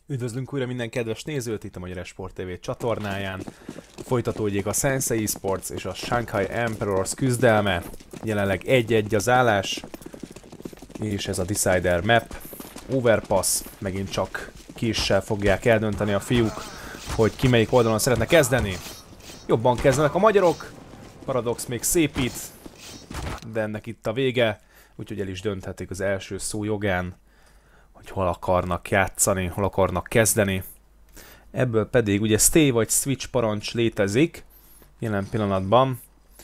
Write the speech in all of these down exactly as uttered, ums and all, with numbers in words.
Üdvözlünk újra minden kedves nézőt itt a Magyar Esport té vé csatornáján. Folytatódjék a Sensei Esports és a Shanghai Emperors küzdelme. Jelenleg egy-egy az állás, és ez a Decider map. Overpass, megint csak kissel fogják eldönteni a fiúk, hogy ki melyik oldalon szeretne kezdeni. Jobban kezdenek a magyarok, Paradox még szépít, de ennek itt a vége, úgyhogy el is dönthetik az első szó jogán, hogy hol akarnak játszani, hol akarnak kezdeni. Ebből pedig ugye stay vagy switch parancs létezik jelen pillanatban.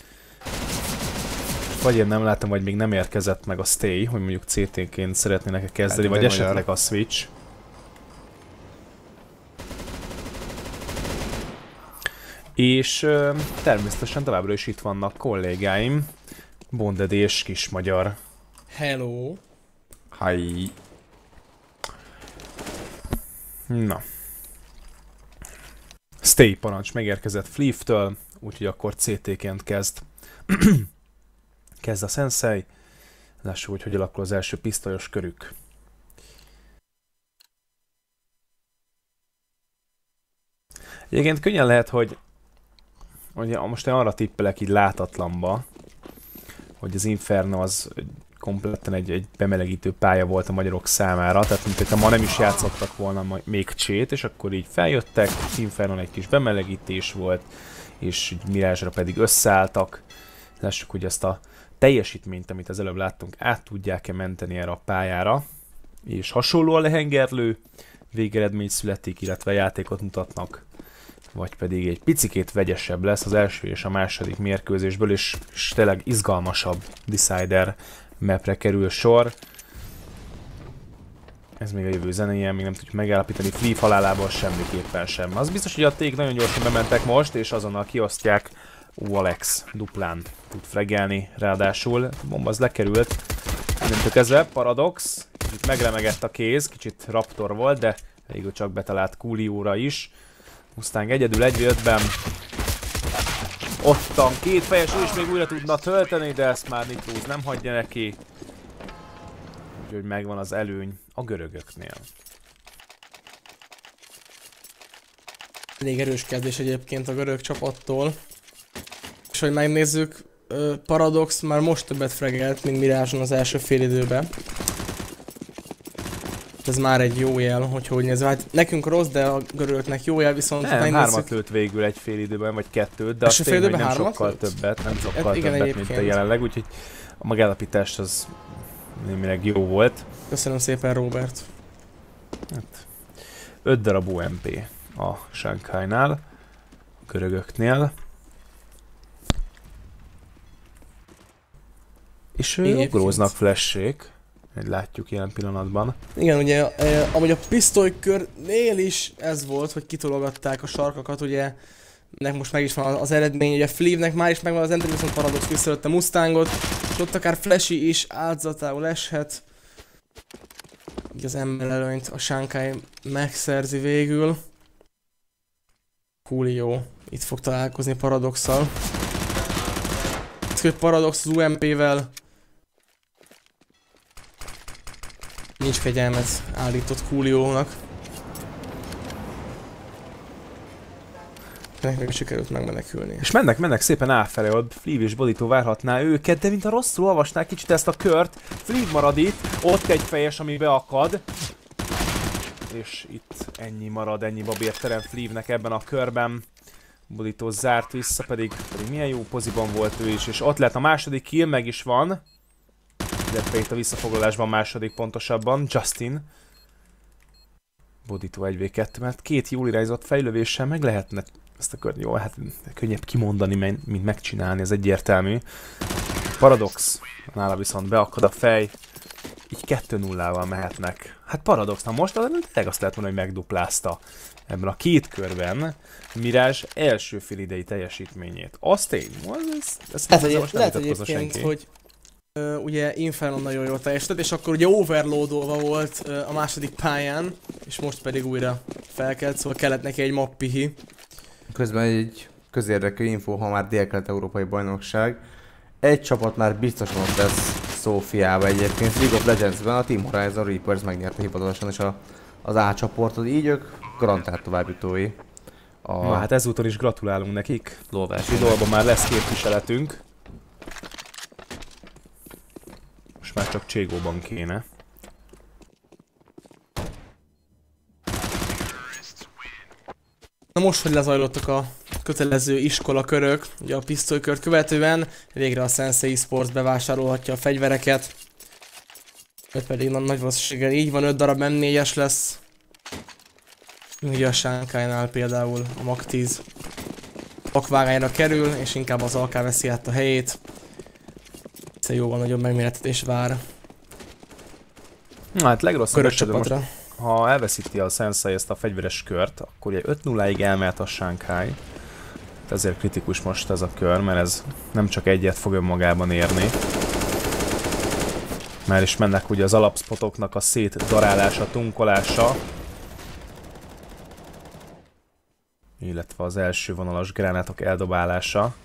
Vagy én nem látom, vagy még nem érkezett meg a stay, hogy mondjuk cé té-ként szeretnének-e kezdeni, hát, vagy esetleg magyar. A switch. És ö, természetesen továbbra is itt vannak kollégáim, Bonded és Kis Magyar. Hello! Hi! Na. Stay parancs megérkezett Fleeve-től, úgyhogy akkor cé té-ként kezd. kezd a Sensei. Lássuk, hogy hogy alakul az első pisztolyos körük. Egyébként könnyen lehet, hogy ugye most én arra tippelek így látatlanba, hogy az Inferno az kompletten egy, egy bemelegítő pálya volt a magyarok számára, tehát mint hogyha ma nem is játszottak volna még csét, és akkor így feljöttek, Infernon egy kis bemelegítés volt, és Mirage-ra pedig összeálltak. Lássuk, hogy ezt a teljesítményt, amit az előbb láttunk, át tudják-e menteni erre a pályára, és hasonló a lehengerlő, végeredmény születik, illetve játékot mutatnak, vagy pedig egy picikét vegyesebb lesz az első és a második mérkőzésből, és, és tényleg izgalmasabb Decider mapre kerül sor. Ez még a jövő zenéje, még nem tudjuk megállapítani, Fleeve halálából semmiképpen sem. Az biztos, hogy a ték nagyon gyorsan bementek most, és azonnal kiosztják. Ó, Alex duplán tud fregelni, ráadásul a bomba az lekerült. Innentől kezdve Paradox, kicsit megremegett a kéz, kicsit Raptor volt, de végül csak betalált Coolio-ra is. Mustang egyedül egy vé ötben. Ottan két fejes, ő is még újra tudna tölteni, de ezt már Nitrous nem hagyja neki. Úgyhogy megvan az előny a görögöknél. Elég erős kezdés egyébként a görög csapattól. És hogy megnézzük, Paradox már most többet fregelt, mint Mirage-on az első fél időben. Ez már egy jó jel, hogy hogy nézve. Hát nekünk rossz, de a görögöknek jó jel, viszont... Nem, hármat lőtt végül egy fél időben, vagy kettőt, de azt tényleg nem sokkal lőtt? többet, nem sokkal hát, igen, többet, egyébként. mint a jelenleg, úgyhogy a megállapítás az némileg jó volt. Köszönöm szépen, Robert. Hát, öt darab o em pé a Shanghai-nál, a görögöknél. És ugróznak flashék, hogy látjuk jelen pillanatban. Igen, ugye, eh, amúgy a pisztolykörnél is ez volt, hogy kitologatták a sarkakat, ugye, nek most meg is van az eredmény, ugye Fleeve-nek már is megvan az entry, viszont Paradox visszalőtte Mustangot, és ott akár Flashy is áldozatául eshet. Így az ember előnyt a Shanghai megszerzi végül. Coolio itt fog találkozni Paradox-szal. Paradox az o em pé-vel nincs fegyelmet állított Coolio-nak. Neknek sikerült megmenekülni. És mennek, mennek szépen áfelé, ott Fleeve és Bodito várhatná őket, de mint a rosszul olvasnák kicsit ezt a kört, Fleeve marad itt, ott egy fejes, ami beakad. És itt ennyi marad, ennyi babértelen Fleeve-nek ebben a körben. Bodito zárt vissza, pedig, pedig milyen jó poziban volt ő is, és ott lett a második kill, meg is van. Illetve itt a visszafoglalásban második pontosabban, Justin. Bodito egy vé kettő, mert két jól irányzott fejlővéssel meg lehetne ezt a kört, jó, hát könnyebb kimondani, mint megcsinálni, ez egyértelmű. Paradox, nála viszont beakad a fej, így kettő nullával mehetnek. Hát Paradox, na most tényleg azt lehet mondani, hogy megduplázta ebben a két körben Mirage első fél idei teljesítményét. Az tény, ez, ez lehet, egy, lehet egyébként, hogy uh, ugye Inferno nagyon jól teljesített, és akkor ugye overloadolva volt uh, a második pályán, és most pedig újra felkelt, szóval kellett neki egy mappihi. Közben egy közérdekű info, ha már Dél-Kelet-Európai Bajnokság. Egy csapat már biztosan ott lesz Szófiába egyébként. League of Legends-ben a Team Horizon Reapers megnyerte hivatalosan is a az A csoportot, így ők garantált továbbjutói. A... Na hát ezúton is gratulálunk nekik. Lóvás. Idolban már lesz képviseletünk. Most már csak Cségóban kéne. Na most, hogy lezajlottak a kötelező iskolakörök, ugye a pisztolykört követően, végre a Sensei Sports bevásárolhatja a fegyvereket. Ő pedig nagy valószínűséggel így van, öt darab M négyes lesz. Ugye a Shanghai-nál például a Mach tíz pakvágányra kerül, és inkább az á ká veszi át a helyét. Hiszen jóval nagyobb megmérettetés vár. Na hát legrosszabb esetben most, csapatra. ha elveszíti a Sensei ezt a fegyveres kört, akkor ugye öt nulláig elmehet a Shanghai. Ezért kritikus most ez a kör, mert ez nem csak egyet fog önmagában érni. Már is mennek ugye az alapspotoknak a szétdarálása, tunkolása. Illetve az első vonalas gránátok eldobálása.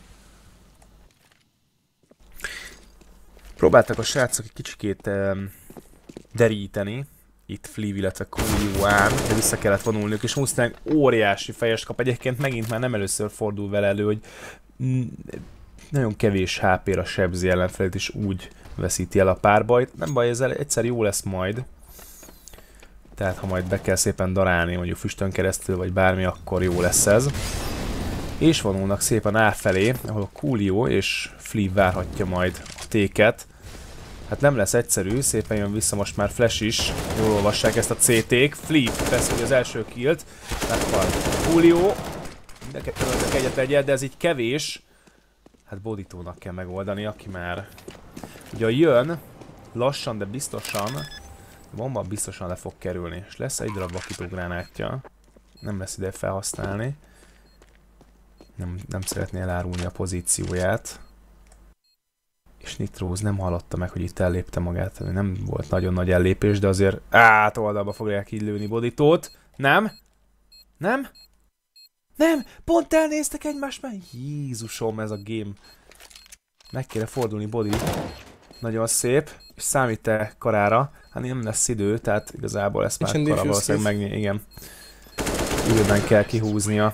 Próbáltak a srácok egy kicsikét um, deríteni. Itt Fleeve, illetve Kuliuán, de vissza kellett vonulniuk, és Mustang óriási fejest kap. Egyébként megint már nem először fordul vele elő, hogy nagyon kevés há pé-ra sebzi ellenfelét, és úgy veszíti el a párbajt. Nem baj, ez egyszer jó lesz majd. Tehát ha majd be kell szépen darálni, mondjuk füstön keresztül, vagy bármi, akkor jó lesz ez. És vonulnak szépen A felé, ahol a Coolio és Fleeve várhatja majd a téket. Hát nem lesz egyszerű, szépen jön vissza most már Flash is. Jól olvassák ezt a cé té-k. Fleeve vesz ugye az első killt. Meghal Coolio. Mindenket töröltek egyet egyet, de ez így kevés. Hát Boditónak kell megoldani, aki már ugye jön, lassan, de biztosan. A bomba biztosan le fog kerülni. És lesz egy darab vakítógránátja. Nem lesz ide felhasználni. Nem, nem szeretné elárulni a pozícióját. És Nitrose nem hallotta meg, hogy itt ellépte magát. Nem volt nagyon nagy ellépés, de azért át oldalba fogják így lőni Boditót. Nem? Nem? Nem! Pont elnéztek egymást már! Jézusom, ez a game. Meg kéne fordulni Body. Nagyon szép. És számít-e karára? Hát nem lesz idő, tehát igazából ezt már kara valószínűleg megnyíl. Igen. Időben kell kihúznia.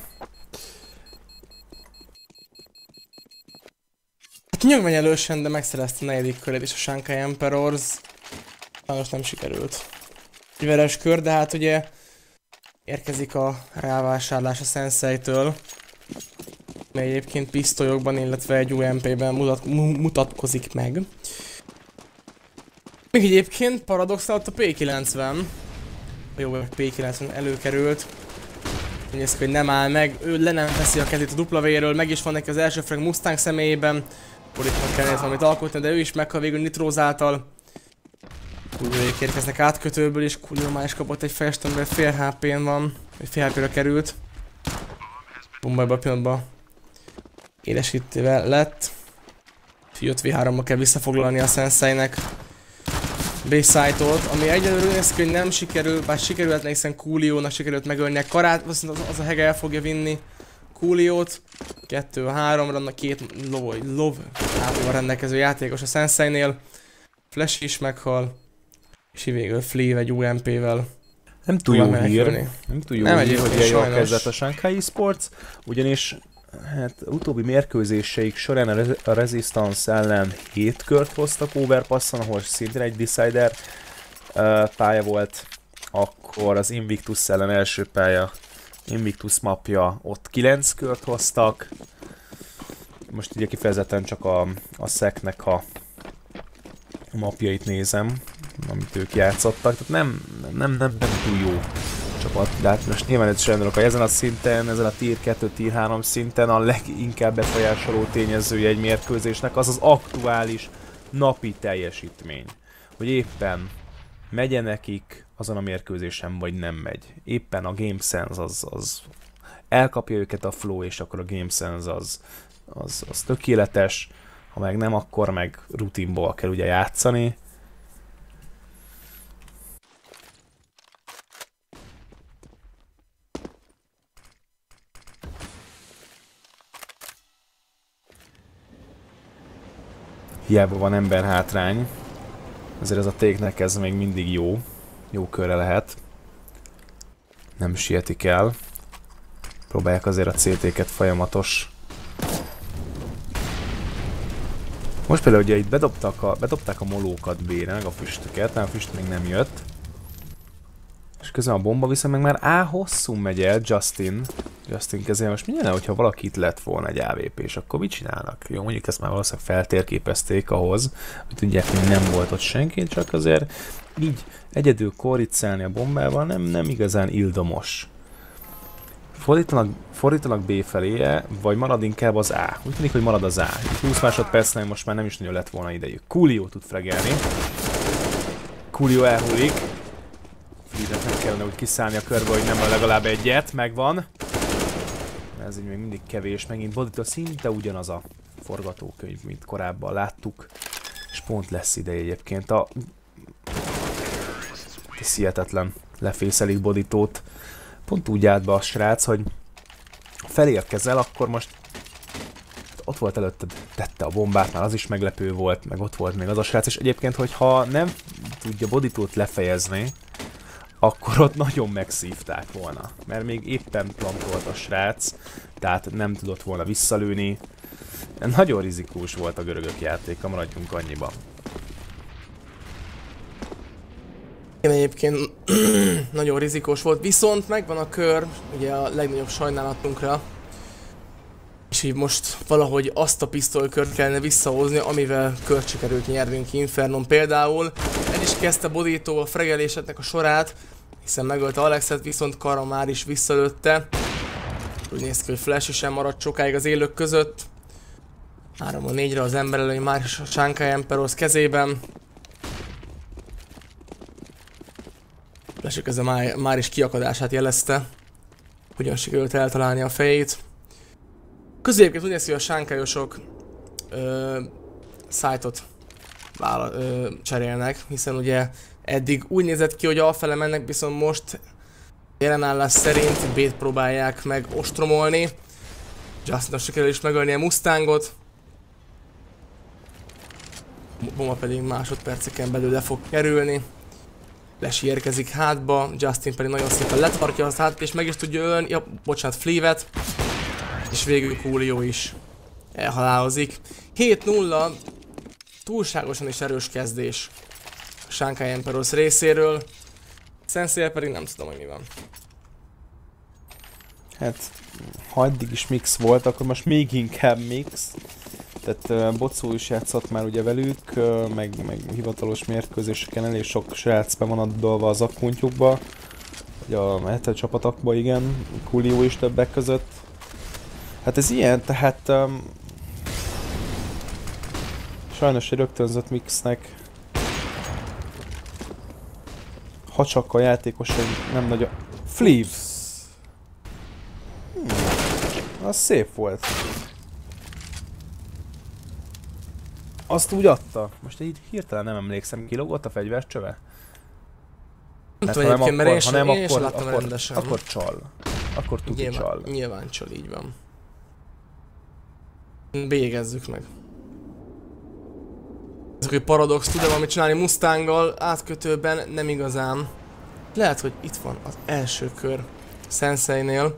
Nyugmenyelősen, de megszerezte a negyedik körét is a Shanghai Emperors. Sajnos nem sikerült. Fegyveres kör, de hát ugye érkezik a rávásárlás a Sensei-től. Mely egyébként pisztolyokban, illetve egy u em pé-ben mutat, mutatkozik meg. Még egyébként paradoxnál ott a P kilencven. Jó, hogy P kilencven előkerült. Nézzük, hogy nem áll meg, ő le nem veszi a kezét a W-ről, meg is van neki az első frag Mustang személyében. Borítnak kellene valamit alkotni, de ő is meghal végül Nitrose által. Kuljóék érkeznek átkötőből, és Kuljó már is kapott egy fejest, amivel fél há pén van, vagy fél há pé-re került. Bomba ebben a pillanatban élesítve lett. öt vé háromba kell visszafoglalni a Sensei-nek B-site-ot, ami egyelőre néz ki, hogy nem sikerül, bár sikerülhetne, hiszen Coolio-nak sikerült megölni a karát, az, az a hege el fogja vinni Coolio-t. kettő háromra, két lov, lov há pé-val rendelkező játékos a Sensei-nél. Flash is meghal, és így végül Fleeve egy u em pé-vel. Nem túl jó hír, nem túl jó nem hír, hogy ilyen jól kezdett a Shanghai Sports, ugyanis hát utóbbi mérkőzéseik során a, Re a Resistance ellen hét kört hoztak Overpasson, ahol szintén egy Decider uh, pálya volt, akkor az Invictus ellen első pálya, Invictus mapja, ott kilenc kört hoztak. Most ugye kifejezetten csak a, a szeknek a mapjait nézem, amit ők játszottak, tehát nem, nem, nem, nem túl jó csapat, de hát most nyilván ez is rendőrök, hogy ezen a szinten, ezen a tier kettő, tier három szinten a leginkább befolyásoló tényezője egy mérkőzésnek az az aktuális napi teljesítmény. Hogy éppen megye nekik azon a mérkőzésen, vagy nem megy. Éppen a Game Sense az, az elkapja őket a flow, és akkor a Game Sense az, az, az tökéletes, ha meg nem, akkor meg rutinból kell ugye játszani. Hiába van ember hátrány, ezért ez a téknek ez még mindig jó, jó körre lehet. Nem sietik el. Próbálják azért a cé té-ket folyamatos. Most például ugye itt bedobtak a, bedobták a molókat B-re, meg a füstöket, mert a füst még nem jött. És közben a bomba viszont meg már á hosszú megy el, Justin. Justin kezében most mi lenne, hogyha valaki itt lett volna egy á vé pé, és akkor mit csinálnak? Jó, mondjuk ezt már valószínűleg feltérképezték ahhoz, hogy tudják, hogy nem volt ott senki, csak azért így egyedül korricelni a bombával nem, nem igazán ildomos. Fordítanak, fordítanak B felé, vagy marad inkább az A? Úgy tűnik, hogy marad az A. húsz másodpercnél most már nem is nagyon lett volna idejük. Coolio tud fregelni. Coolio elhullik. Fleetnek nem kellene úgy kiszállni a körbe, hogy nem van legalább egyet. Megvan. Ez így még mindig kevés. Megint Boditól szinte ugyanaz a forgatókönyv, mint korábban láttuk. És pont lesz ide egyébként. A... Ez hihetetlen. Lefészelik Boditót. Pont úgy állt be a srác, hogy felérkezel, akkor most ott volt előtted, tette a bombát, már az is meglepő volt, meg ott volt még az a srác, és egyébként, hogyha nem tudja Boditót lefejezni, akkor ott nagyon megszívták volna, mert még éppen plantolt a srác, tehát nem tudott volna visszalőni. Nagyon rizikós volt a görögök játéka, maradjunk annyiban. Igen, egyébként nagyon rizikós volt, viszont megvan a kör, ugye a legnagyobb sajnálatunkra, és így most valahogy azt a pisztolykört kellene visszahozni, amivel kört sikerült nyernünk Infernon például. El is kezdte Bodító a fregelésetnek a sorát, hiszen megölte Alexet, viszont Kara már is visszalőtte. Úgy néz ki, hogy Flash is sem maradt sokáig az élők között. három a négyre az emberelőny már is a Shanghai Emperor kezében. Flash közben már, már is kiakadását jelezte. Hogyan sikerült eltalálni a fejét. Középként úgy néz ki, hogy a Shanghai-osok szájtot cserélnek, hiszen ugye eddig úgy nézett ki, hogy alfele mennek, viszont most jelenállás szerint B-t próbálják meg ostromolni. Justinnak sikerül is megölni a Mustangot. Bomba pedig másodperceken belül le fog kerülni. Lesi érkezik hátba, Justin pedig nagyon szépen letartja az hátat és meg is tudja ölni, ja, bocsánat, Fleevet. És végül Coolio is elhalálozik. hét nulla, túlságosan is erős kezdés a Shanghai Emperors részéről. Sensei pedig nem tudom, hogy mi van. Hát, ha eddig is mix volt, akkor most még inkább mix. Tehát uh, Bocó is játszott már ugye velük, uh, meg, meg hivatalos mérkőzéseken elég sok srác be van adolva az akkuntjukba. Ugye a hetes csapatokba, igen, Coolio is többek között. Hát ez ilyen, tehát um, sajnos egy rögtönzött mixnek, ha csak a játékos nem nagy a... Fleeve! Hmm, az szép volt. Azt úgy adta. Most így hirtelen nem emlékszem, kilógott a fegyvercsöve? Nem tudom egyébként, mert én sem, én sem láttam akkor, rendesen. Akkor csal. Akkor tuti nyilván, csal. Nyilván csal, így van. Bégezzük meg. Ez hogy Paradox tud-e valamit csinálni Mustanggal, átkötőben nem igazán. Lehet, hogy itt van az első kör Sensei-nél.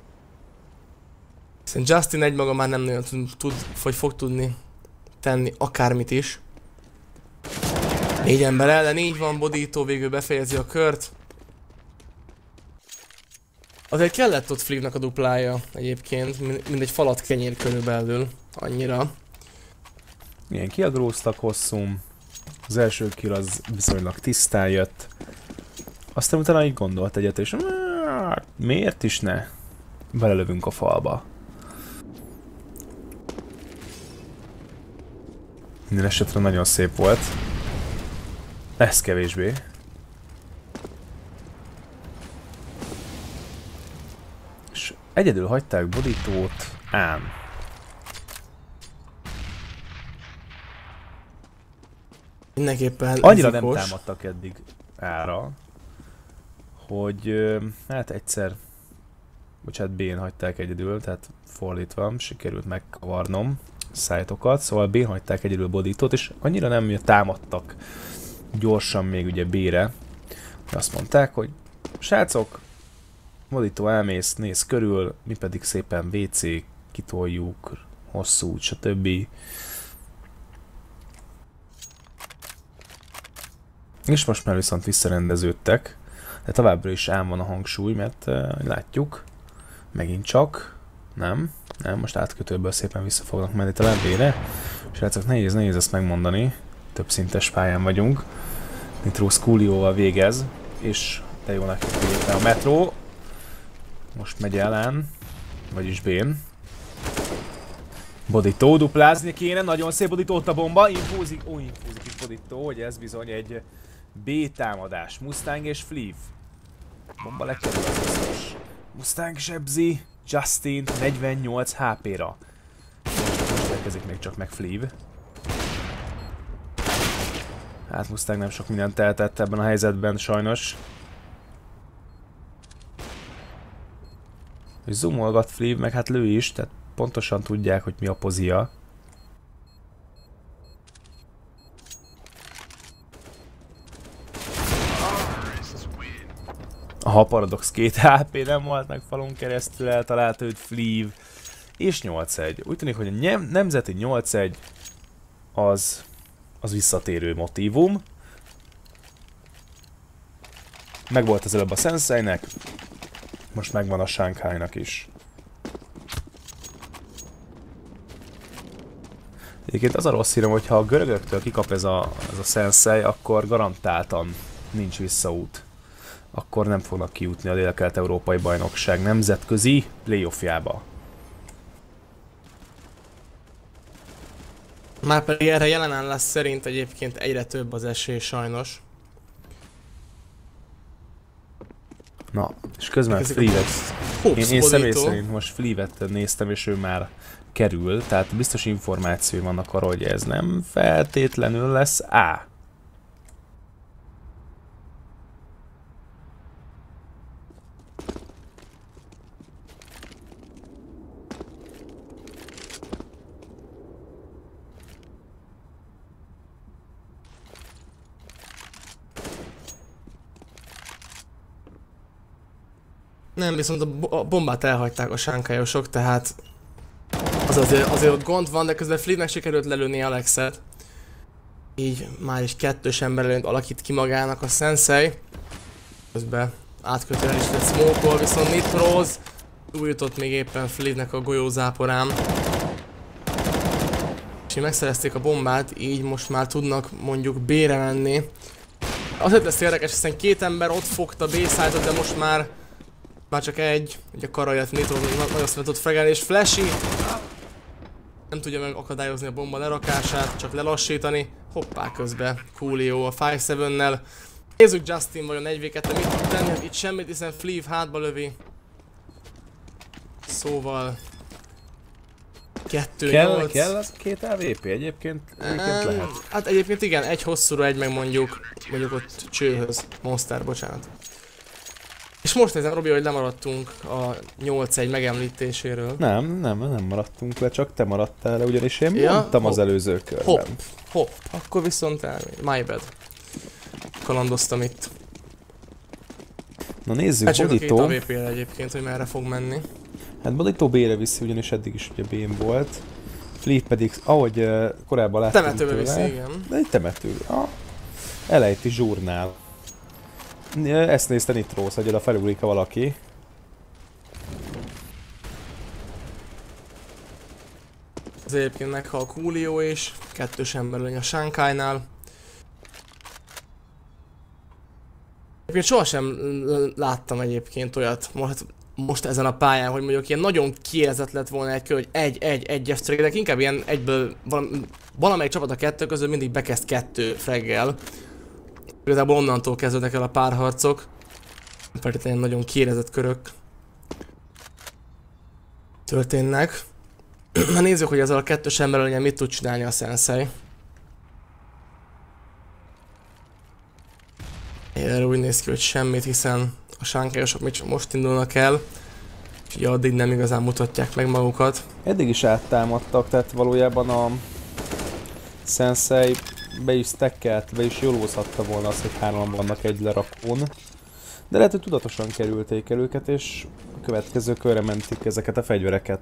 Hiszen Justin egymaga már nem nagyon tud, tud, vagy fog tudni tenni akármit is. Négy ember ellen, így van, Bodító végül befejezi a kört. Azért kellett ott Fleeve-nek a duplája egyébként, mint egy falat kenyér körülbelül, annyira. Igen, kiagróztak hosszú. Az első kill az viszonylag tisztán jött. Aztán utána így gondolt egyet, és miért is ne? Belelövünk a falba. Minden esetre nagyon szép volt. Ez kevésbé. És egyedül hagyták Bodítót ám. Mindenképpen annyira rizikós. Nem támadtak eddig ára, hogy hát egyszer, bocsánat, B-n hagyták egyedül, tehát fordítva, sikerült megkavarnom szájtokat, szóval B-n hagyták egyedül Bodítót, és annyira nem támadtak gyorsan még ugye B-re, azt mondták, hogy srácok, Modito elmész, néz körül, mi pedig szépen vé cé, kitoljuk, hosszú út, stb. És most már viszont visszarendeződtek, de továbbra is ám van a hangsúly, mert uh, látjuk, megint csak, nem, nem, most átkötőből szépen vissza fognak menni talán B-re. Srácok, nehéz, nehéz ezt megmondani, több szintes pályán vagyunk. Nitro Coolio-val végez, és de jól nekik éppen a metró. Most megy ellen, vagyis B-n. Bodito, duplázni kéne, nagyon szép Bodito, ott a bomba, infúzik, ó, infúzik is Bodito, hogy ez bizony egy B támadás. Mustang és Fleeve. Bomba lekerül az biztos. Mustang sebzi Justin negyvennyolc há pé-ra. Most érkezik még csak meg Fleeve. Hát Mustang nem sok mindent tehetett ebben a helyzetben sajnos. És zoomolgat Fleeve, meg hát lő is, tehát pontosan tudják, hogy mi a pozia. Aha, Paradox két há pé nem volt meg falon keresztül, eltalálta őt Fleeve. És nyolc egy. Úgy tűnik, hogy a nemzeti nyolc egy az, az visszatérő motívum. Megvolt az előbb a Senseinek, most megvan a Shanghai-nak is. Egyébként az a rossz hírem, hogy ha a görögöktől kikap ez a, ez a Sensei, akkor garantáltan nincs visszaút. Akkor nem fognak kijutni a Dél-Kelet-Európai Bajnokság nemzetközi playoffjába. Márpedig erre jelen állás szerint egyébként egyre több az esély sajnos. Na, és közben Fleeve-et... Én, én személy szerint most Fleeve-et néztem, és ő már kerül, tehát biztos információi vannak arra, hogy ez nem feltétlenül lesz A. Nem, viszont a bombát elhagyták a sánkályosok, tehát az azért, azért ott gond van, de közben Fleeve-nek sikerült lelőni Alexet. Így már is kettős emberelőnyt alakít ki magának a Sensei. Közben átkötően is lett smoke-ol, viszont Nitroz túl jutott még éppen Fleeve-nek a golyózáporán. És így megszerezték a bombát, így most már tudnak mondjuk B-re menni. Azért lesz érdekes, hiszen két ember ott fogta B-side-ot, de most már Már csak egy, ugye a Kara, illetve Nitro nagyon szeretett fregelni, és Flashy nem tudja megakadályozni a bomba lerakását, csak lelassítani. Hoppá, közben Coolio a öt hét-nel. Nézzük Justin vajon egy vé kettő mit tud tenni, hát itt semmit, hiszen Fleeve hátba lövi. Szóval... kettő nyolc. Kell, kell az két á vé pé egyébként? Egyébként lehet. Hát egyébként igen, egy hosszúra, egy meg mondjuk, mondjuk ott csőhöz. Monster, bocsánat. És most nézem, Robi, hogy lemaradtunk a nyolc egy megemlítéséről. Nem, nem, nem maradtunk le, csak te maradtál le, ugyanis én ja, mondtam hopp. Az előző körben. Hopp, hopp, akkor viszont el, my bad. Kalandoztam itt. Na nézzük, hát Bodito. Hát a két á vé pé-re egyébként, hogy merre fog menni. Hát Bodito B-re viszi, ugyanis eddig is ugye B-n volt. Fleeve pedig, ahogy uh, korábban láttunk temetőbe viszi, igen. De egy temető. Ah, elejti zsurnál. Ezt nézte Nitroz, hogy oda felugrik valaki. Az egyébként meghal Coolio is, kettős emberlőny a Shanghai-nál. Egyébként sohasem láttam egyébként olyat most, most ezen a pályán, hogy mondjuk ilyen nagyon kiélezett lett volna egy kör, hogy egy-egy-egyes trade-ek, inkább ilyen egyből valamelyik csapat a kettő közül mindig bekezd kettő fraggel. Igazából onnantól kezdődnek el a párharcok. Feltétlenül nagyon kiérezett körök történnek. Na nézzük, hogy ezzel a kettős emberrel mit tud csinálni a Sensei. Erre úgy néz ki, hogy semmit, hiszen a sánkályosok most indulnak el. És addig nem igazán mutatják meg magukat. Eddig is áttámadtak, tehát valójában a Sensei be is stackelt, be is jólózhatta volna az, hogy hárman vannak egy lerakón. De lehet, hogy tudatosan kerülték el őket, és a következő körre mentik ezeket a fegyvereket.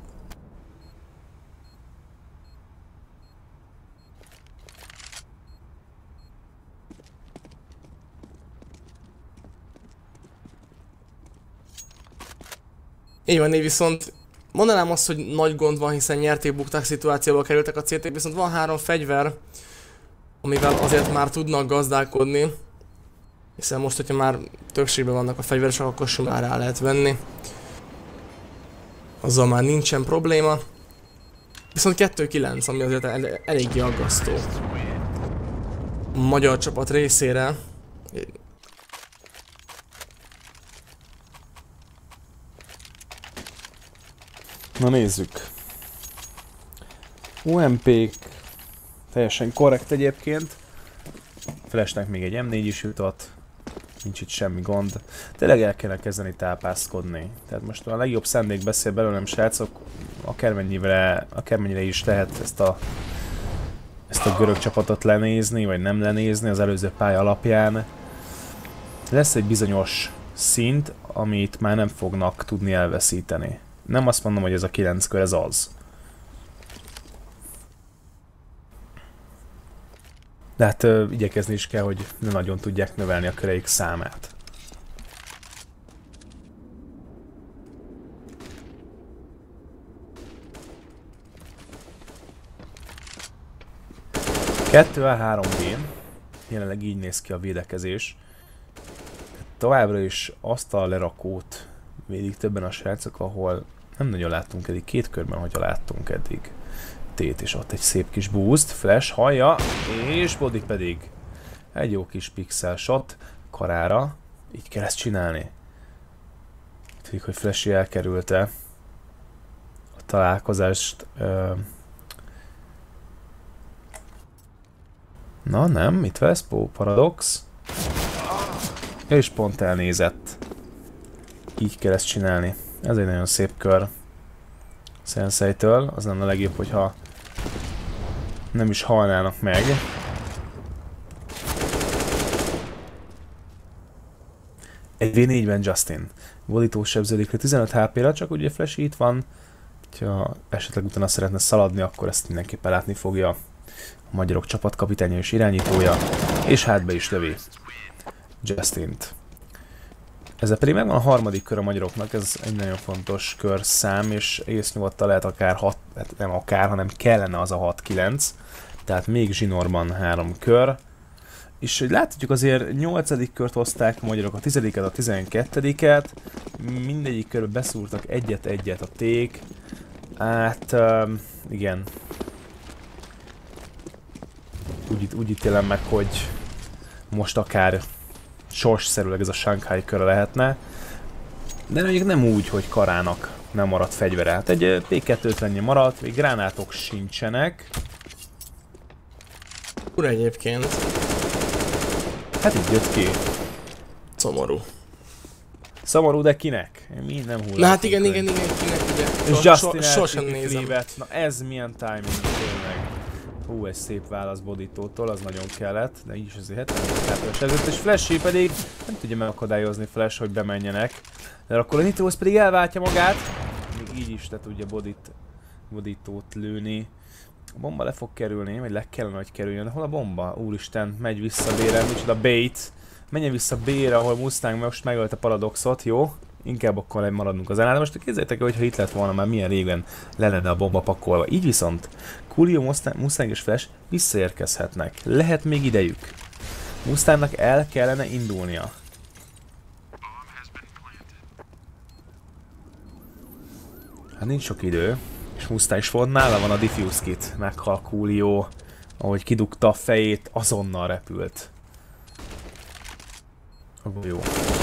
Így van, így viszont mondanám azt, hogy nagy gond van, hiszen nyerték-bukták szituációba kerültek a cé té, viszont van három fegyver, amivel azért már tudnak gazdálkodni. Hiszen most, hogyha már többségben vannak a fegyveresek, akkor simán rá lehet venni. Azzal már nincsen probléma. Viszont kettő kilenc, ami azért el eléggé aggasztó. A magyar csapat részére. Na nézzük. u em pé-k teljesen korrekt egyébként. Flashnek még egy em négy is jutott. Nincs itt semmi gond. Tényleg el kellene kezdeni tápászkodni. Tehát most a legjobb szándék beszél belőlem, srácok. Akármennyire, akármennyire is lehet ezt a, ezt a görög csapatot lenézni, vagy nem lenézni az előző pálya alapján. Lesz egy bizonyos szint, amit már nem fognak tudni elveszíteni. Nem azt mondom, hogy ez a kilenc kör, ez az. De hát ö, igyekezni is kell, hogy ne nagyon tudják növelni a köreik számát. kettő á három bé, jelenleg így néz ki a védekezés. Továbbra is azt a lerakót védik többen a srácok, ahol nem nagyon láttunk eddig, két körben, hogyha láttunk eddig. Tét, és ott egy szép kis boost, flash, hallja, és body pedig egy jó kis pixel shot karára. Így kell ezt csinálni. Tudjuk, hogy Flashy elkerülte a találkozást. Ö... Na nem, mit vesz? Pó, Paradox. És pont elnézett. Így kell ezt csinálni. Ez egy nagyon szép kör Sensei-től. Az lenne a legjobb, hogyha nem is halnának meg. Egy vé négyben Justin. Vodító sebződik le tizenöt há pé-re, csak ugye Flashy itt van. Ha esetleg utána szeretne szaladni, akkor ezt mindenképpen látni fogja a magyarok csapatkapitánya és irányítója. És hátbe is lövi Justint. Ezzel pedig megvan a harmadik kör a magyaroknak, ez egy nagyon fontos körszám, és egész nyugodtan lehet akár hat, hát nem akár, hanem kellene az a hat kilenc, tehát még zsinórban három kör. És hogy láthatjuk, azért nyolcadik kört hozták a magyarok, a tizediket, a tizenkettediket, mindegyik körbe beszúrtak egyet-egyet a ték. Hát um, igen. Úgy, úgy ítélem meg, hogy most akár sorsszerűleg ez a Shanghai kör lehetne. De mondjuk nem úgy, hogy karának nem maradt fegyvere. Hát egy pé kettőszázötvenje maradt, még gránátok sincsenek. Ura egyébként. Hát így jött ki. Szomorú. Szomorú, de kinek? Mi nem hullott. Na hát igen, igen, igen, kinek ugye. És So, Justin so, sosem nézem. Na ez milyen timing tényleg. Hú, egy szép válasz Bodítótól, az nagyon kellett, de így is azért hetven ezért, és Flashy pedig nem tudja megakadályozni Flash, hogy bemenjenek. De akkor a Nitros pedig elváltja magát, még így is le tudja Bodit, Bodítót lőni. A bomba le fog kerülni, vagy le kellene, hogy kerüljön, de hol a bomba? Úristen, megy vissza B-re, micsoda bait. Menjen vissza B-re, ahol Mustang most megölte Paradoxot, jó? Inkább akkor maradunk az ellen, de most képzeljétek el, hogyha itt lett volna már milyen régen le lenne a bomba pakolva. Így viszont Coolio, Mustang, Mustang és Flash visszaérkezhetnek. Lehet még idejük. Mustangnak el kellene indulnia. Hát nincs sok idő. És Mustang is volt, nála van a Diffuse Kit. Meghal Coolio, ahogy kidugta a fejét, azonnal repült. Jó.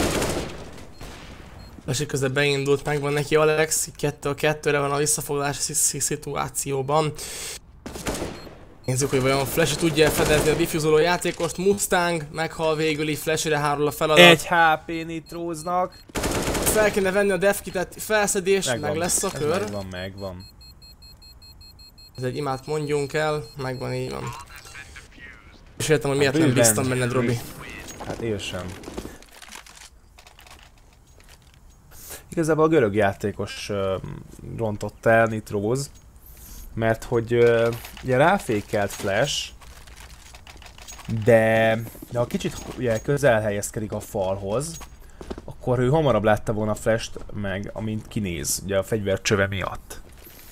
És közben beindult, megvan neki Alex, kettő a kettőre van a visszafoglalási szituációban. Nézzük, hogy vajon Flash tudja fedezni a diffuzoló játékost. Mustang meghal végül, így Flash-re hárul a feladat. Egy há pé nitróznak. Fel kéne venni a defkitet, felszedés, megvan. Meg lesz a kör. Megvan, megvan. Ez egy imát mondjunk el, megvan, így van. És értem, hogy miért nem bíztam benned, Robi. Hát én sem. Igazából a görög játékos uh, rontott el, Nitroz, mert hogy uh, ugye ráfékelt Flash, de, de ha kicsit ugye, közel helyezkedik a falhoz, akkor ő hamarabb látta volna a Flash-t meg, amint kinéz, ugye a fegyvercsöve miatt.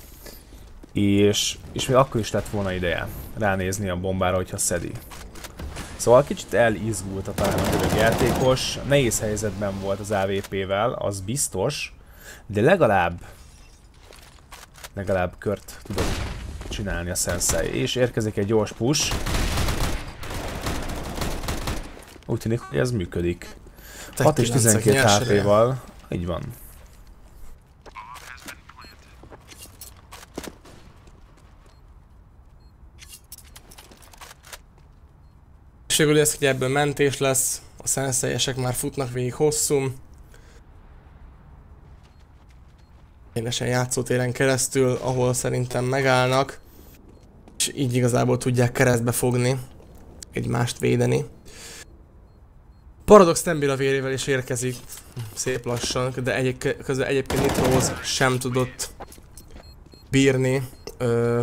És, és még akkor is lett volna ideje ránézni a bombára, hogyha szedi. Szóval kicsit elizgult a talán a görög játékos, nehéz helyzetben volt az á vé pé-vel, az biztos, de legalább legalább kört tudott csinálni a Sensei, és érkezik egy gyors push. Úgy tűnik, hogy ez működik. hat és tizenkét há pé-val, így van. És végül lesz, hogy ebből mentés lesz, a Sensei-esek már futnak végig hosszú. Ténylegesen játszótéren keresztül, ahol szerintem megállnak, és így igazából tudják keresztbe fogni, egymást védeni. Paradox nem bír a vérével és érkezik, szép lassan, de egy, közben egyébként Nitroz sem tudott bírni ö,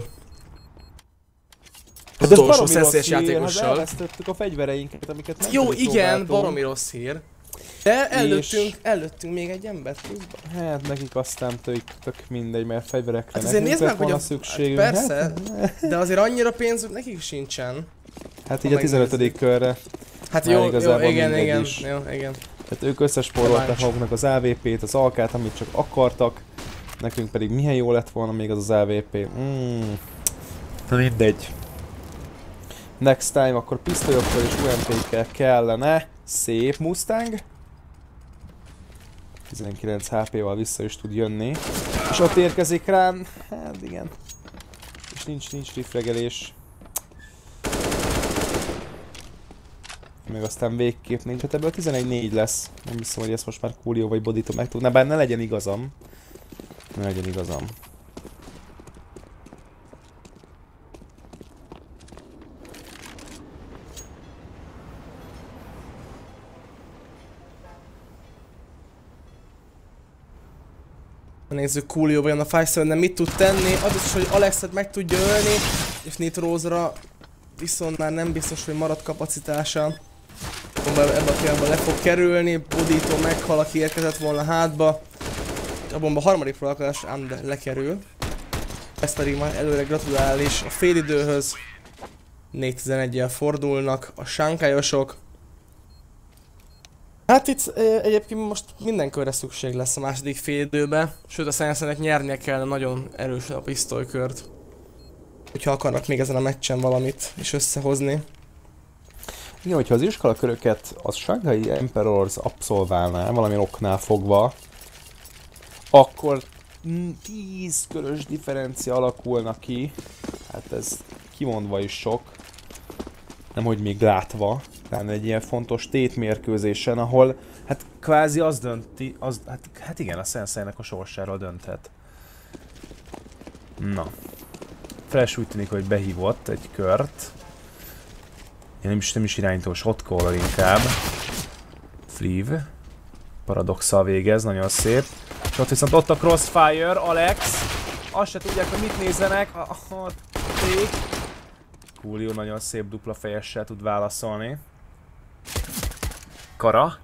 az utolsó Sensei-es játékossal. Elvesztettük a fegyvereinket, amiket nem Jó, igen, baromi rossz hír. De előttünk, és... előttünk még egy embert pluszban. Hát nekik aztán tök, tök mindegy, mert fegyverekre hát nekünk meg, van hogy a szükségünk. Hát persze, hát... de azért annyira pénzük nekik sincsen. Hát így a tizenötödik körre. Hát jó, jó, igen, igen, jó, igen. Tehát ők összespórolták maguknak az á vé pét, az alkát, amit csak akartak. Nekünk pedig milyen jó lett volna még az az á vé pé. Mm. Na mindegy. Next time akkor pisztolyokkal és u em pé-kkel kellene. Szép Mustang. tizenkilenc há pé-val vissza is tud jönni. És ott érkezik rám. Hát igen. És nincs, nincs rifregelés. Meg aztán végképp nincs. Hát ebből tizenegy négy lesz. Nem hiszem, hogy ezt most már Coolio vagy Bodito meg tudná. Bár ne legyen igazam. Ne legyen igazam. Nézzük Coolio vajon a five seven-en mit tud tenni. Az is, hogy Alexet meg tudja ölni, és Nitrozra viszont már nem biztos, hogy marad kapacitása. Ebbe a kérdésben le fog kerülni, Bodito meghal, aki érkezett volna hátba. A bomba harmadik próbálkozás, ám de lekerül. Ez pedig már előre gratulál is a félidőhöz. négy tizeneggyel fordulnak a sánkályosok. Hát itt e, egyébként most minden körre szükség lesz a második félidőbe. Sőt a Sensei-nek nyernie kell nagyon erősen a pisztolykört. Hogyha akarnak még ezen a meccsen valamit is összehozni. Igen, hogyha az iskolaköröket az Shanghai Emperors abszolválná valami oknál fogva, akkor tíz körös differencia alakulna ki. Hát ez kimondva is sok. Nemhogy még látva. Tehát egy ilyen fontos tétmérkőzésen, ahol hát kvázi az dönti, az, hát, hát igen, a Sensei-nek a sorsáról dönthet. Na. Flash úgy tűnik, hogy behívott egy kört. Én nem is, nem is irányító, shotcaller inkább. Fleeve. Paradoxal végez, nagyon szép. És ott viszont ott a crossfire, Alex. Azt se tudják, hogy mit nézzenek. A Coolio nagyon szép dupla fejessel tud válaszolni. Kara.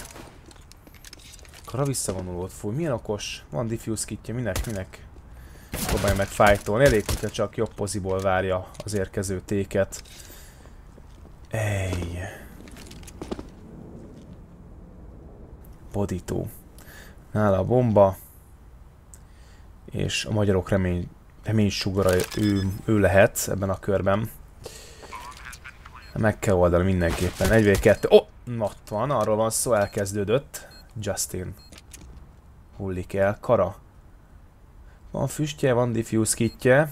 Kara visszavonulót fúj. Milyen okos? Van diffuse kitje, minek, minek? Próbálja meg fightolni. Elég, hogyha csak jobb poziból várja az érkező téket. Ej. Bodito. Nála a bomba. És a magyarok remény, remény sugara ő, ő lehet ebben a körben. Meg kell oldani mindenképpen. egy vé kettő. Oh! Ott van, arról van szó, elkezdődött. Justin. Hullik el. Kara. Van füstje, van diffuse kitje.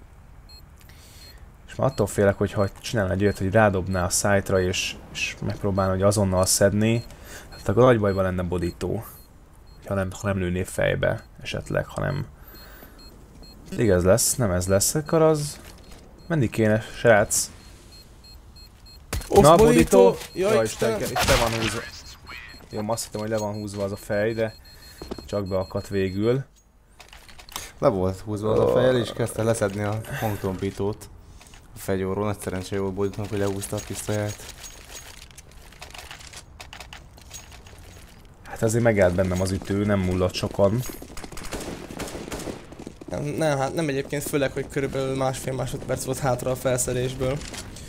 És már attól félek, hogy ha csinálna egy olyat, hogy rádobná a site-ra és, és megpróbálna hogy azonnal szedni, hát akkor nagy bajban lenne Bodito. Ha nem, ha nem lőné fejbe esetleg, hanem... Igaz lesz, nem ez lesz. Akkor az... Menni kéne, srác. Na, Bodito! Jaj, Isten, itt le van húzva. Jó, azt hittem, hogy le van húzva az a fej, de... csak beakadt végül. Le volt húzva az a fejjel, és kezdte leszedni a hangtompítót a fegyóról. Nagy szerencsé jól boldognak, hogy lehúzta a pisztolyát. Hát azért megállt bennem az ütő, nem mullott sokan. Nem, nem, hát nem egyébként, főleg, hogy körülbelül másfél másodperc volt hátra a felszerelésből.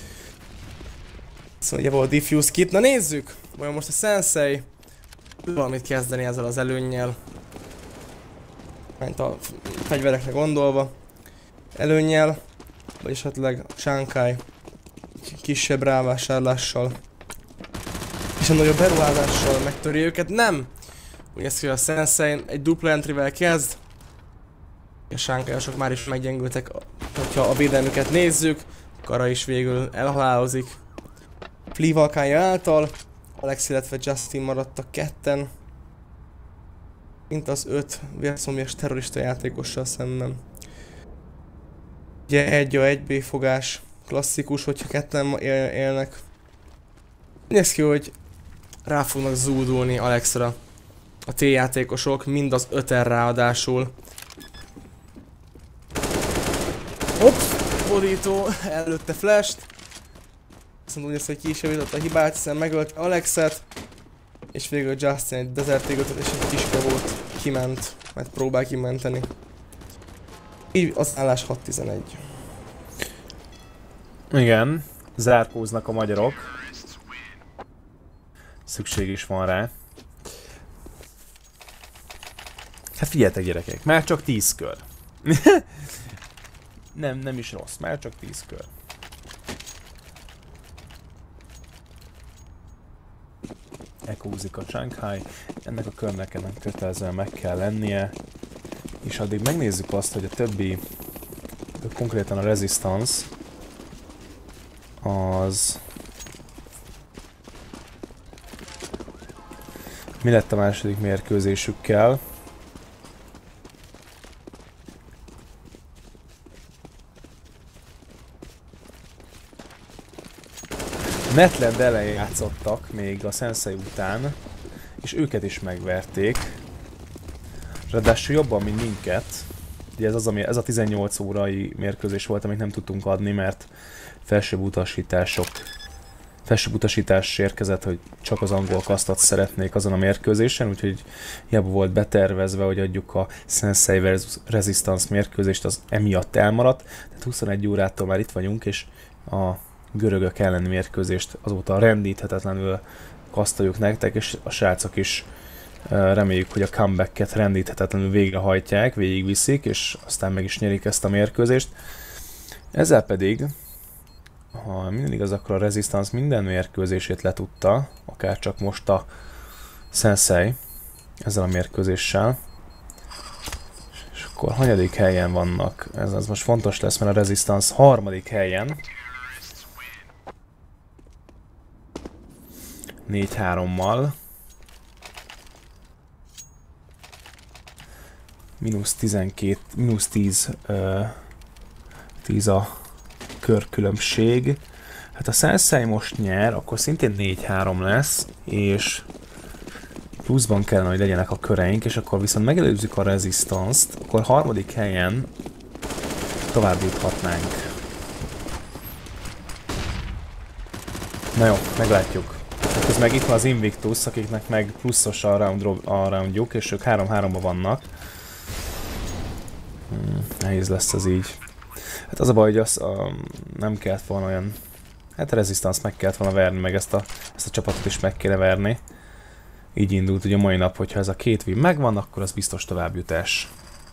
Szóval ugye volt diffuse kit. Na nézzük! Vajon most a Sensei valamit kezdeni ezzel az előnnyel. Mint a fegyverekre gondolva. Előnnyel. Vagy esetleg Shankai kisebb rávásárlással. És a nagyobb beruházással megtöri őket. Nem! Úgy ezt, hogy a Sensei egy dupla entryvel kezd. A Shankaiosok már is meggyengültek, hogyha a védelmüket nézzük. Kara is végül elhalálozik. Flea Valkyria által. Alex, illetve Justin maradtak ketten. Mint az öt vérszomjas terrorista játékossal szemben. Ugye egy a egy B fogás. Klasszikus, hogyha ketten él élnek. Nézd ki, hogy rá fognak zúdulni Alexra a T-játékosok, mind az öten ráadásul. Hopp! Bodító előtte flasht. Azt mondom, hogy ki is javított a hibát, hiszen megölte Alexet. És végül Justin egy Desert Eagle-t és egy kiskevót kiment, mert próbál kimenteni. Így az állás hat tizenegy. Igen, zárkóznak a magyarok. Szükség is van rá. Hát figyeljetek gyerekek, már csak tíz kör. nem, nem is rossz, már csak tíz kör. Ekózik a Shanghai, ennek a körnek ennek kötelezően meg kell lennie. És addig megnézzük azt, hogy a többi, konkrétan a Resistance, az... mi lett a második mérkőzésükkel? Netland ellen játszottak még a Sensei után, és őket is megverték. Ráadásul jobban, mint minket. Ugye ez, az, ami, ez a tizennyolc órai mérkőzés volt, amit nem tudtunk adni, mert felsőbb utasítások, felsőbb utasítás érkezett, hogy csak az angol kasztot szeretnék azon a mérkőzésen, úgyhogy hiába volt betervezve, hogy adjuk a Sensei versus Resistance mérkőzést, az emiatt elmaradt. Tehát huszonegy órától már itt vagyunk, és a görögök elleni mérkőzést azóta rendíthetetlenül kasztoljuk nektek, és a srácok is reméljük, hogy a comebacket rendíthetetlenül végrehajtják, végigviszik, és aztán meg is nyerik ezt a mérkőzést. Ezzel pedig, ha minden igaz, akkor a Resistance minden mérkőzését letudta, akár csak most a Sensei ezzel a mérkőzéssel. És akkor hanyadik helyen vannak? Ez az most fontos lesz, mert a Resistance harmadik helyen. négy hárommal. Mínusz tizenkét, mínusz tíz, uh, tíz a körkülönbség. Hát a Sensei most nyer, akkor szintén négy három lesz, és pluszban kellene, hogy legyenek a köreink, és akkor viszont megelőzzük a Resistance-t, akkor harmadik helyen tovább juthatnánk. Na jó, meglátjuk. Ez meg itt van az Invictus, akiknek meg pluszos a, round, a roundjuk, és ők három háromba vannak. Hmm, nehéz lesz ez így. Hát az a baj, hogy az, a, nem kellett volna olyan... Hát a Resistance meg kellett volna verni, meg ezt a, ezt a csapatot is meg kéne verni. Így indult ugye a mai nap, hogyha ez a két win megvan, akkor az biztos továbbjutás.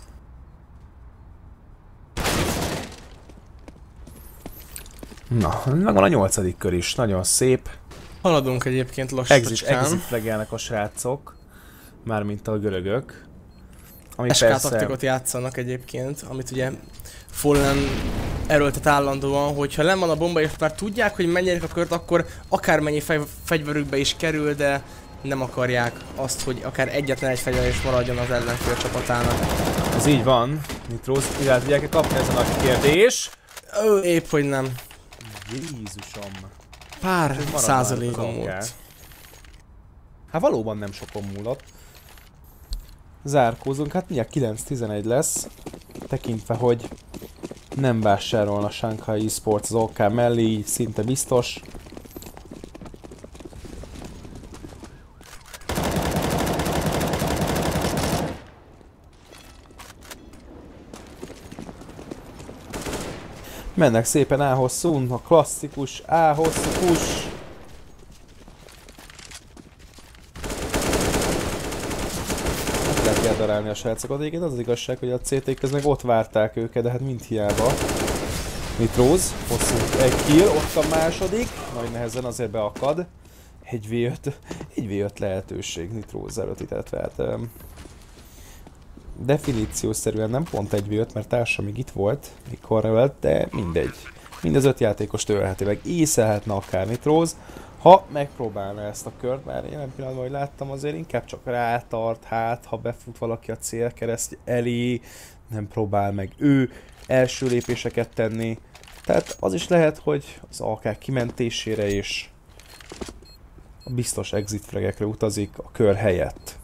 Na, megvan a nyolcadik kör is, nagyon szép. Haladunk egyébként lassan. Exit, exit flagelnek a srácok, mármint a görögök. Ami es ká persze... taktikot játszanak egyébként, amit ugye Fallen erőltet állandóan, hogyha nem van a bomba és már tudják, hogy mennyiek a kört, akkor akármennyi fej fegyverükbe is kerül, de nem akarják azt, hogy akár egyetlen egy fegyver is maradjon az ellenfél csapatának. Ez így van. Nitróz, mivel tudják-e kapni, ez a nagy kérdés? Ö, épp hogy nem. Jézusom. Pár százalékon volt. Hát valóban nem sokon múlott. zárkózunk. Hát mindjárt kilenc tizenegy lesz, tekintve, hogy nem vásárolna Shanghai Esports az o ká mellé, így szinte biztos. Mennek szépen A hosszún, a klasszikus A hosszú push. Hát lehet kell darálni a srácokat. Egyébként az az igazság, hogy a cé té közben meg ott várták őket, de hát mind hiába. Nitróz, hosszú egy kill, ott a második. Nagy nehezen azért beakad. egy vé öt, egy vé öt lehetőség Nitróz előtt, illetve hát... Um, definíciószerűen nem pont egy vé öt, mert társa még itt volt, mikor ölt, de mindegy. Mind az öt játékos tölheti meg, észelhetne akár Nitróz, ha megpróbálna ezt a kört, már jelen pillanatban, hogy láttam, azért inkább csak rátart, hát ha befut valaki a célkereszt elé, nem próbál meg ő első lépéseket tenni. Tehát az is lehet, hogy az á ká kimentésére és a biztos exit fragekre utazik a kör helyett.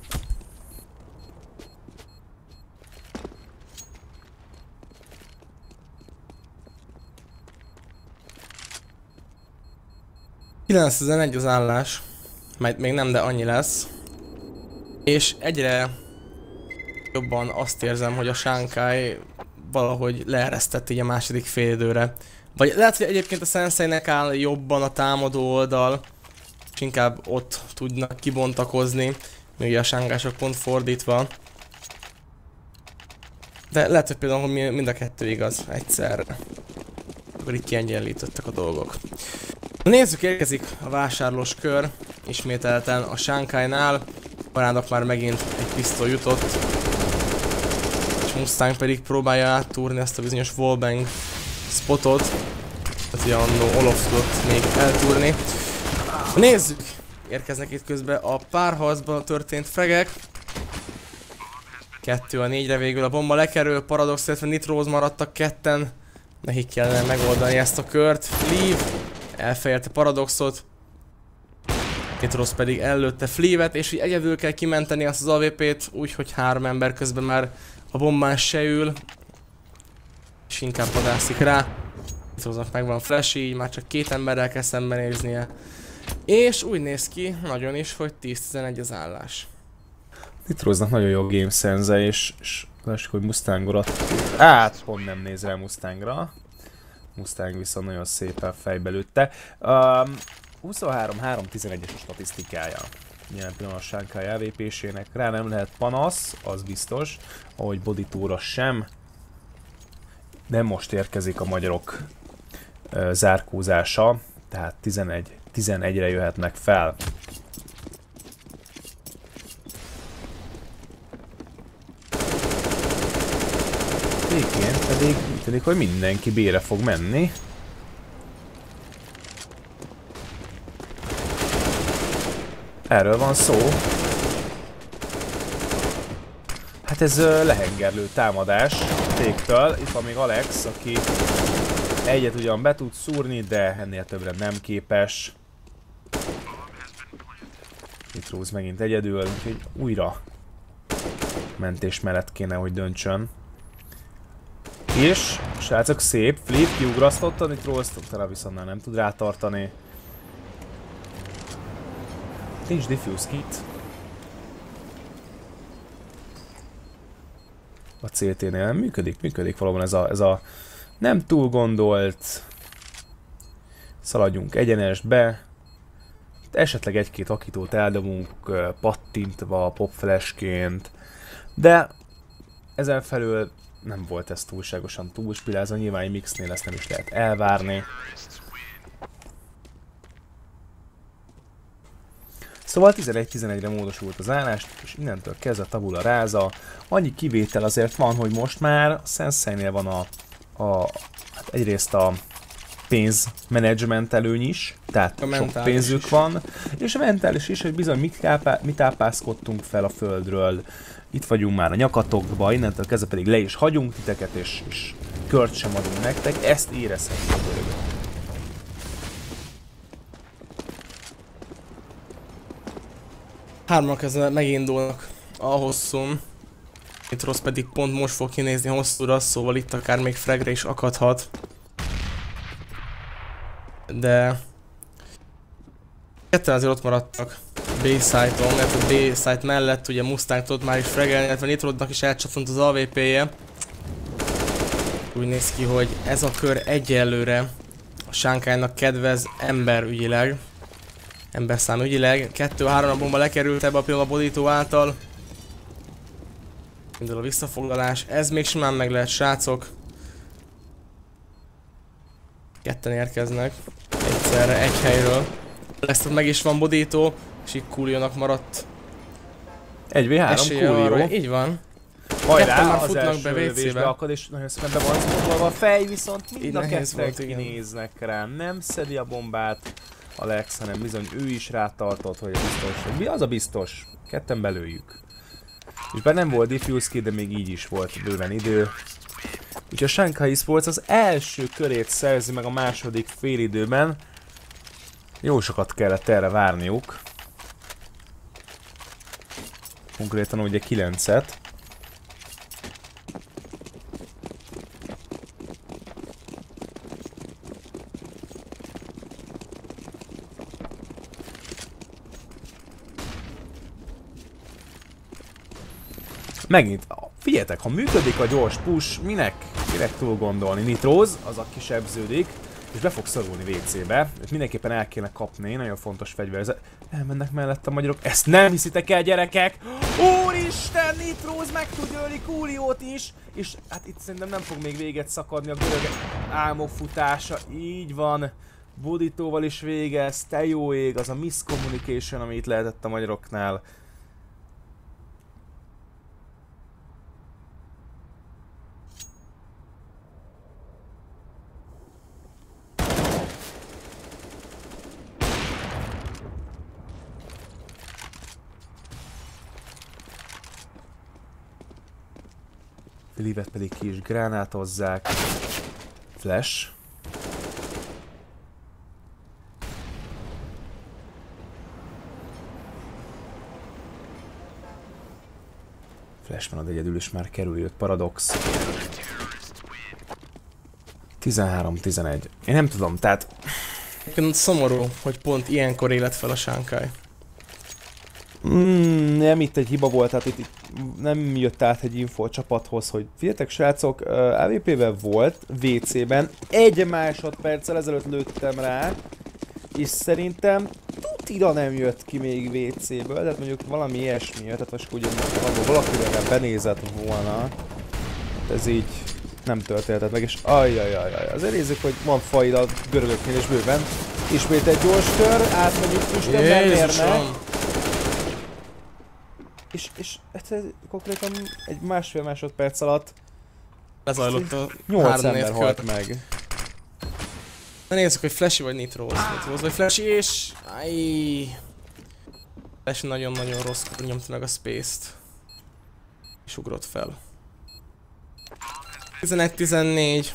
kilenc tizenegy az állás, majd még nem, de annyi lesz. És egyre jobban azt érzem, hogy a Shanghai valahogy leeresztett így a második félidőre. Vagy lehet, hogy egyébként a Senseinek áll jobban a támadó oldal, és inkább ott tudnak kibontakozni, még a Shanghai-sok pont fordítva. De lehet, hogy például hogy mind a kettő igaz egyszerre. Akkor így kiegyenlítettek a dolgok. Na nézzük, érkezik a vásárlós kör, ismételten a Shanghai-nál. Barádok már megint egy pisztoly jutott. És Mustang pedig próbálja áttúrni ezt a bizonyos wallbang spotot. Tehát ugye annó Olof tudott még eltúrni. Na nézzük, érkeznek itt közben a párharcban történt fragek. Kettő a négyre végül a bomba lekerül, Paradox, illetve Nitróz maradtak ketten. Nekik kellene megoldani ezt a kört. Fleeve elfejelte Paradoxot. Nitróz pedig ellőtte Fleave-et, és így egyedül kell kimenteni azt az á vé pét, úgyhogy három ember közben már a bombán se ül. És inkább vadászik rá. Nitróznak megvan flash, így már csak két emberrel kell szembenéznie. És úgy néz ki, nagyon is, hogy tíz tizenegy az állás. Nitróznak nagyon jó game sense, és, és lássuk, hogy Mustangorat... Hát, pont nem néz rá Mustangra. Mustang viszont nagyon szépen fejbe lőtte. Um, huszonhárom három tizenegyes a statisztikája. Jelen pillanat a Shanghai á vé pé-sének. Rá nem lehet panasz, az biztos. Ahogy Bodytóra sem. De most érkezik a magyarok uh, zárkózása. Tehát tizenegy tizenegyre jöhetnek fel. Végén pedig úgy tűnik, hogy mindenki B-re fog menni. Erről van szó. Hát ez uh, lehengerlő támadás Téktől. Itt van még Alex, aki egyet ugyan be tud szúrni, de ennél többre nem képes. Nitróz megint egyedül, úgyhogy újra mentés mellett kéne, hogy döntsön. És, srácok, szép, Flip kiugrasztotta Nitrózt, utána viszont nem tud rátartani. Nincs diffuse kit. A cé té-nél működik, működik valóban ez a, ez a nem túl gondolt. Szaladjunk egyenesbe. Esetleg egy-két akitót eldobunk pattintva, popflashként. De ezen felül nem volt ez túlságosan túlspilázva, nyilván egy mixnél ezt nem is lehet elvárni. Szóval tizenegy tizenegyre módosult az állást, és innentől kezdve tabula ráza. Annyi kivétel azért van, hogy most már a Senseinél van a, a hát egyrészt a pénzmenedzsment előny is, tehát a sok pénzük is van, és a mentális is, hogy bizony mit, kápá, mit tápászkodtunk fel a földről. Itt vagyunk már a nyakatokba, innentől kezdve pedig le is hagyunk titeket, és, és kört sem adunk nektek, ezt érezhetjük a görögök. Hárman kezdve megindulnak a hosszún. Nitros pedig pont most fog kinézni hosszúra, szóval itt akár még fragre is akadhat. De... ketten azért ott maradtak B-site-on, mert a B-site mellett ugye Mustang tudott már is fragelni, illetve Nitrodnak is elcsapont az á vé pé-je. Úgy néz ki, hogy ez a kör egyelőre a Shanghai-nak kedvez emberügyileg. Emberszámügyileg. kettő-három a bomba lekerült ebbe a pillanatban a Bodító által. Mindől a visszafoglalás. Ez még simán meg lehet, srácok. Ketten érkeznek. Egyszerre, egy helyről. Lesz meg is van Bodító, és így Coolio-nak maradt egy vé három Coolio. Így van. Hajrá, az első lövésbe akad, és nagyon szépen be van szólva a fej, viszont mind a ketten kinéznek rá. Nem szedi a bombát Alex, hanem bizony ő is rátartott, hogy a biztos. Mi az a biztos? Ketten belőjük. És bár nem volt diffuse ki, de még így is volt bőven idő. Úgyhogy a Shanghai Sports az első körét szerzi meg a második félidőben. Jó sokat kellett erre várniuk. Konkrétan ugye kilencet. Megint, figyeljetek, ha működik a gyors push, minek, minek túl gondolni? Nitroz, az a kisebződik, és be fog szorulni vé cébe, és mindenképpen el kéne kapni, nagyon fontos fegyver. Elmennek mellett a magyarok, ezt nem hiszitek el, gyerekek! Úristen, Nitroz meg tud ölni Cooliót is! És hát itt szerintem nem fog még véget szakadni a görög álmok futása, így van. Bodítóval is végez, te jó ég, az a miscommunication, ami itt lehetett a magyaroknál. Livet pedig ki is gránátozzák. Flash. Flash van ad egyedül, és már kerül jött Paradox. tizenhárom tizenegy. Én nem tudom, tehát... Szomorú, hogy pont ilyenkor élet fel a Shanghai. Mm, nem, itt egy hiba volt, tehát itt, itt nem jött át egy info a csapathoz, hogy figyeljetek srácok, á vé pé-ben volt, vé cében, egy másodperccel ezelőtt lőttem rá, és szerintem tutira nem jött ki még vé céből, tehát mondjuk valami ilyesmi jött, tehát most úgy, hogy valakivel benézett volna, ez így nem történt meg, és ajjajajaj, azért nézzük, hogy van faid a görögöknél és bőven, ismét egy gyors kör, átmegyünk füstöm, nem érnek. És, és ez konkrétan egy másfél másodperc alatt lezajlott a nyolc ember halt meg. Na nézzük, hogy Flashy vagy Nitroz. Nitroz vagy Flashy, és... Ajj. Flashy nagyon-nagyon rosszkor nyomta meg a space-t. És ugrott fel. tizenegy tizennégy.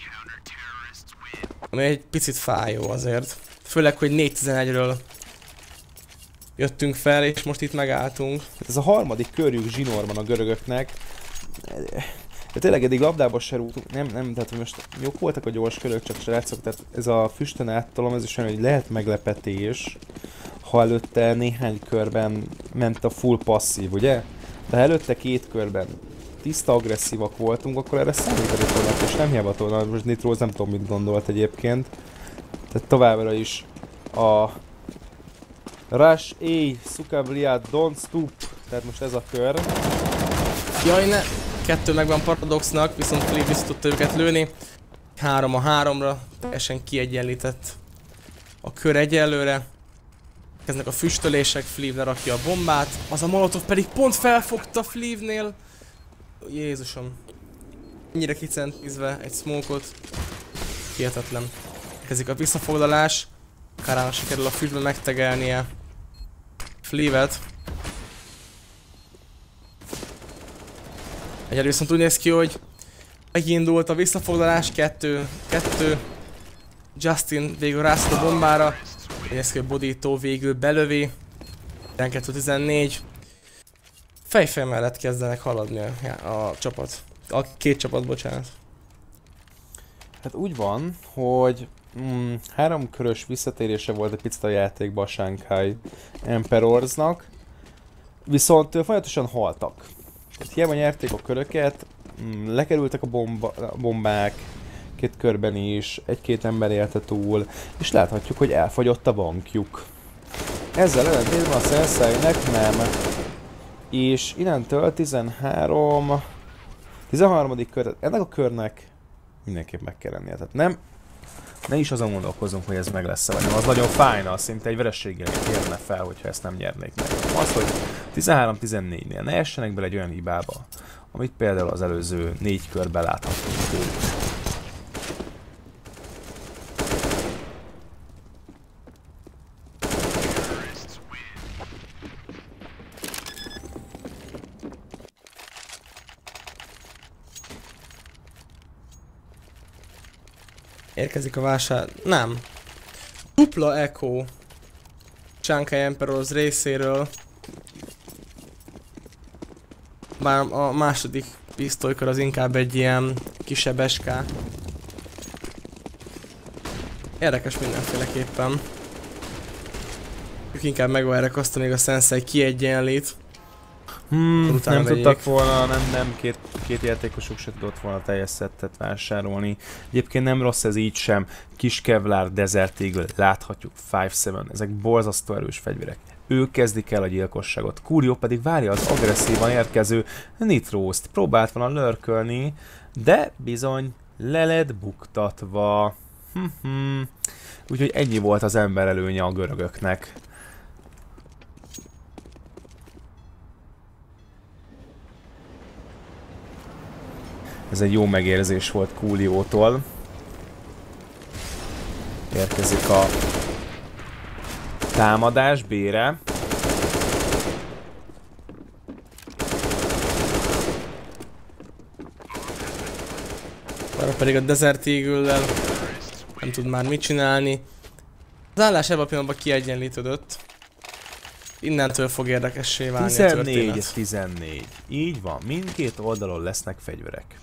Ami egy picit fájó azért. Főleg, hogy négy tizenegyről jöttünk fel, és most itt megálltunk. Ez a harmadik körjük zsinórban a görögöknek. De tényleg eddig labdába se rúgtunk, nem, nem, tehát most jók voltak a gyors körök, csak srácok, tehát ez a füstön áttolom, ez is olyan, hogy lehet meglepetés, ha előtte néhány körben ment a full passzív, ugye? De előtte két körben tiszta agresszívak voltunk, akkor erre számítani fognak, és nem hiába tolna, most Nitroz nem tudom mit gondolt egyébként. Tehát továbbra is a Rush A, Sukabliat, Don't Stoop, tehát most ez a kör. Jaj ne! Kettő megvan Paradoxnak, viszont Flip vissza tudta őket lőni. Három a háromra, teljesen kiegyenlített a kör egyelőre. Kezdnek a füstölések, Flip lerakja a bombát, az a Molotov pedig pont felfogta Flipnél. Jézusom. Ennyire kicentízve egy smoke-ot. Hihetetlen. Kezdik a visszafoglalás. Karának sikerül a füstbe megtegelnie Flipet. Egyelőre viszont úgy néz ki, hogy megindult a visszafoglalás, kettő, kettő. Justin végül rászol a bombára. Úgy néz ki, hogy Bodító végül belövi. tizenkettő tizennégy. fejfej mellett kezdenek haladni a, a csapat. A két csapat, bocsánat. Hát úgy van, hogy mm, három körös visszatérése volt egy picit a játékba a Shanghai Emperorsnak, viszont folyamatosan haltak. Tehát hiába nyerték a köröket, mm, lekerültek a, bomba, a bombák, két körben is, egy-két ember élte túl, és láthatjuk, hogy elfogyott a bankjuk. Ezzel ellentétben a Senseinek nem. És innentől tizenhárom... tizenharmadik kör, ennek a körnek mindenképp meg kell lennie. Tehát nem, ne is azon gondolkozunk, hogy ez meg lesz-e, vagy nem. Az nagyon fájna, szinte egy verességgel érne fel, hogyha ezt nem nyernék meg. Az, hogy tizenhárom tizennégynél ne essenek bele egy olyan hibába, amit például az előző négy körben láthatunk. Érkezik a vásár... Nem. Dupla Echo. Shanghai Emperors részéről. Bár a második pisztolykör az inkább egy ilyen kisebb es ká. Érdekes mindenféleképpen. Ők inkább megvárják azt, amíg a Sensei kiegyenlít. Hmm, nem tudtak volna, nem, nem, két, két játékosuk se tudott volna teljes szettet vásárolni. Egyébként nem rossz ez így sem. Kis Kevlar, Desert Eagle, láthatjuk, öt hét, ezek borzasztó erős fegyverek. Ők kezdik el a gyilkosságot. Curio pedig várja az agresszívan érkező Nitrózt. Próbált volna lörkölni, de bizony le lett buktatva. Hm-hm. Úgyhogy ennyi volt az ember előnye a görögöknek. Ez egy jó megérzés volt Culiótól. Érkezik a támadás B-re. Arra pedig a Desert Eagle-lel nem tud már mit csinálni. Az állás ebben a pillanatban kiegyenlítődött. Innentől fog érdekessé válni a történet. tizennégy tizennégy. Így van, mindkét oldalon lesznek fegyverek.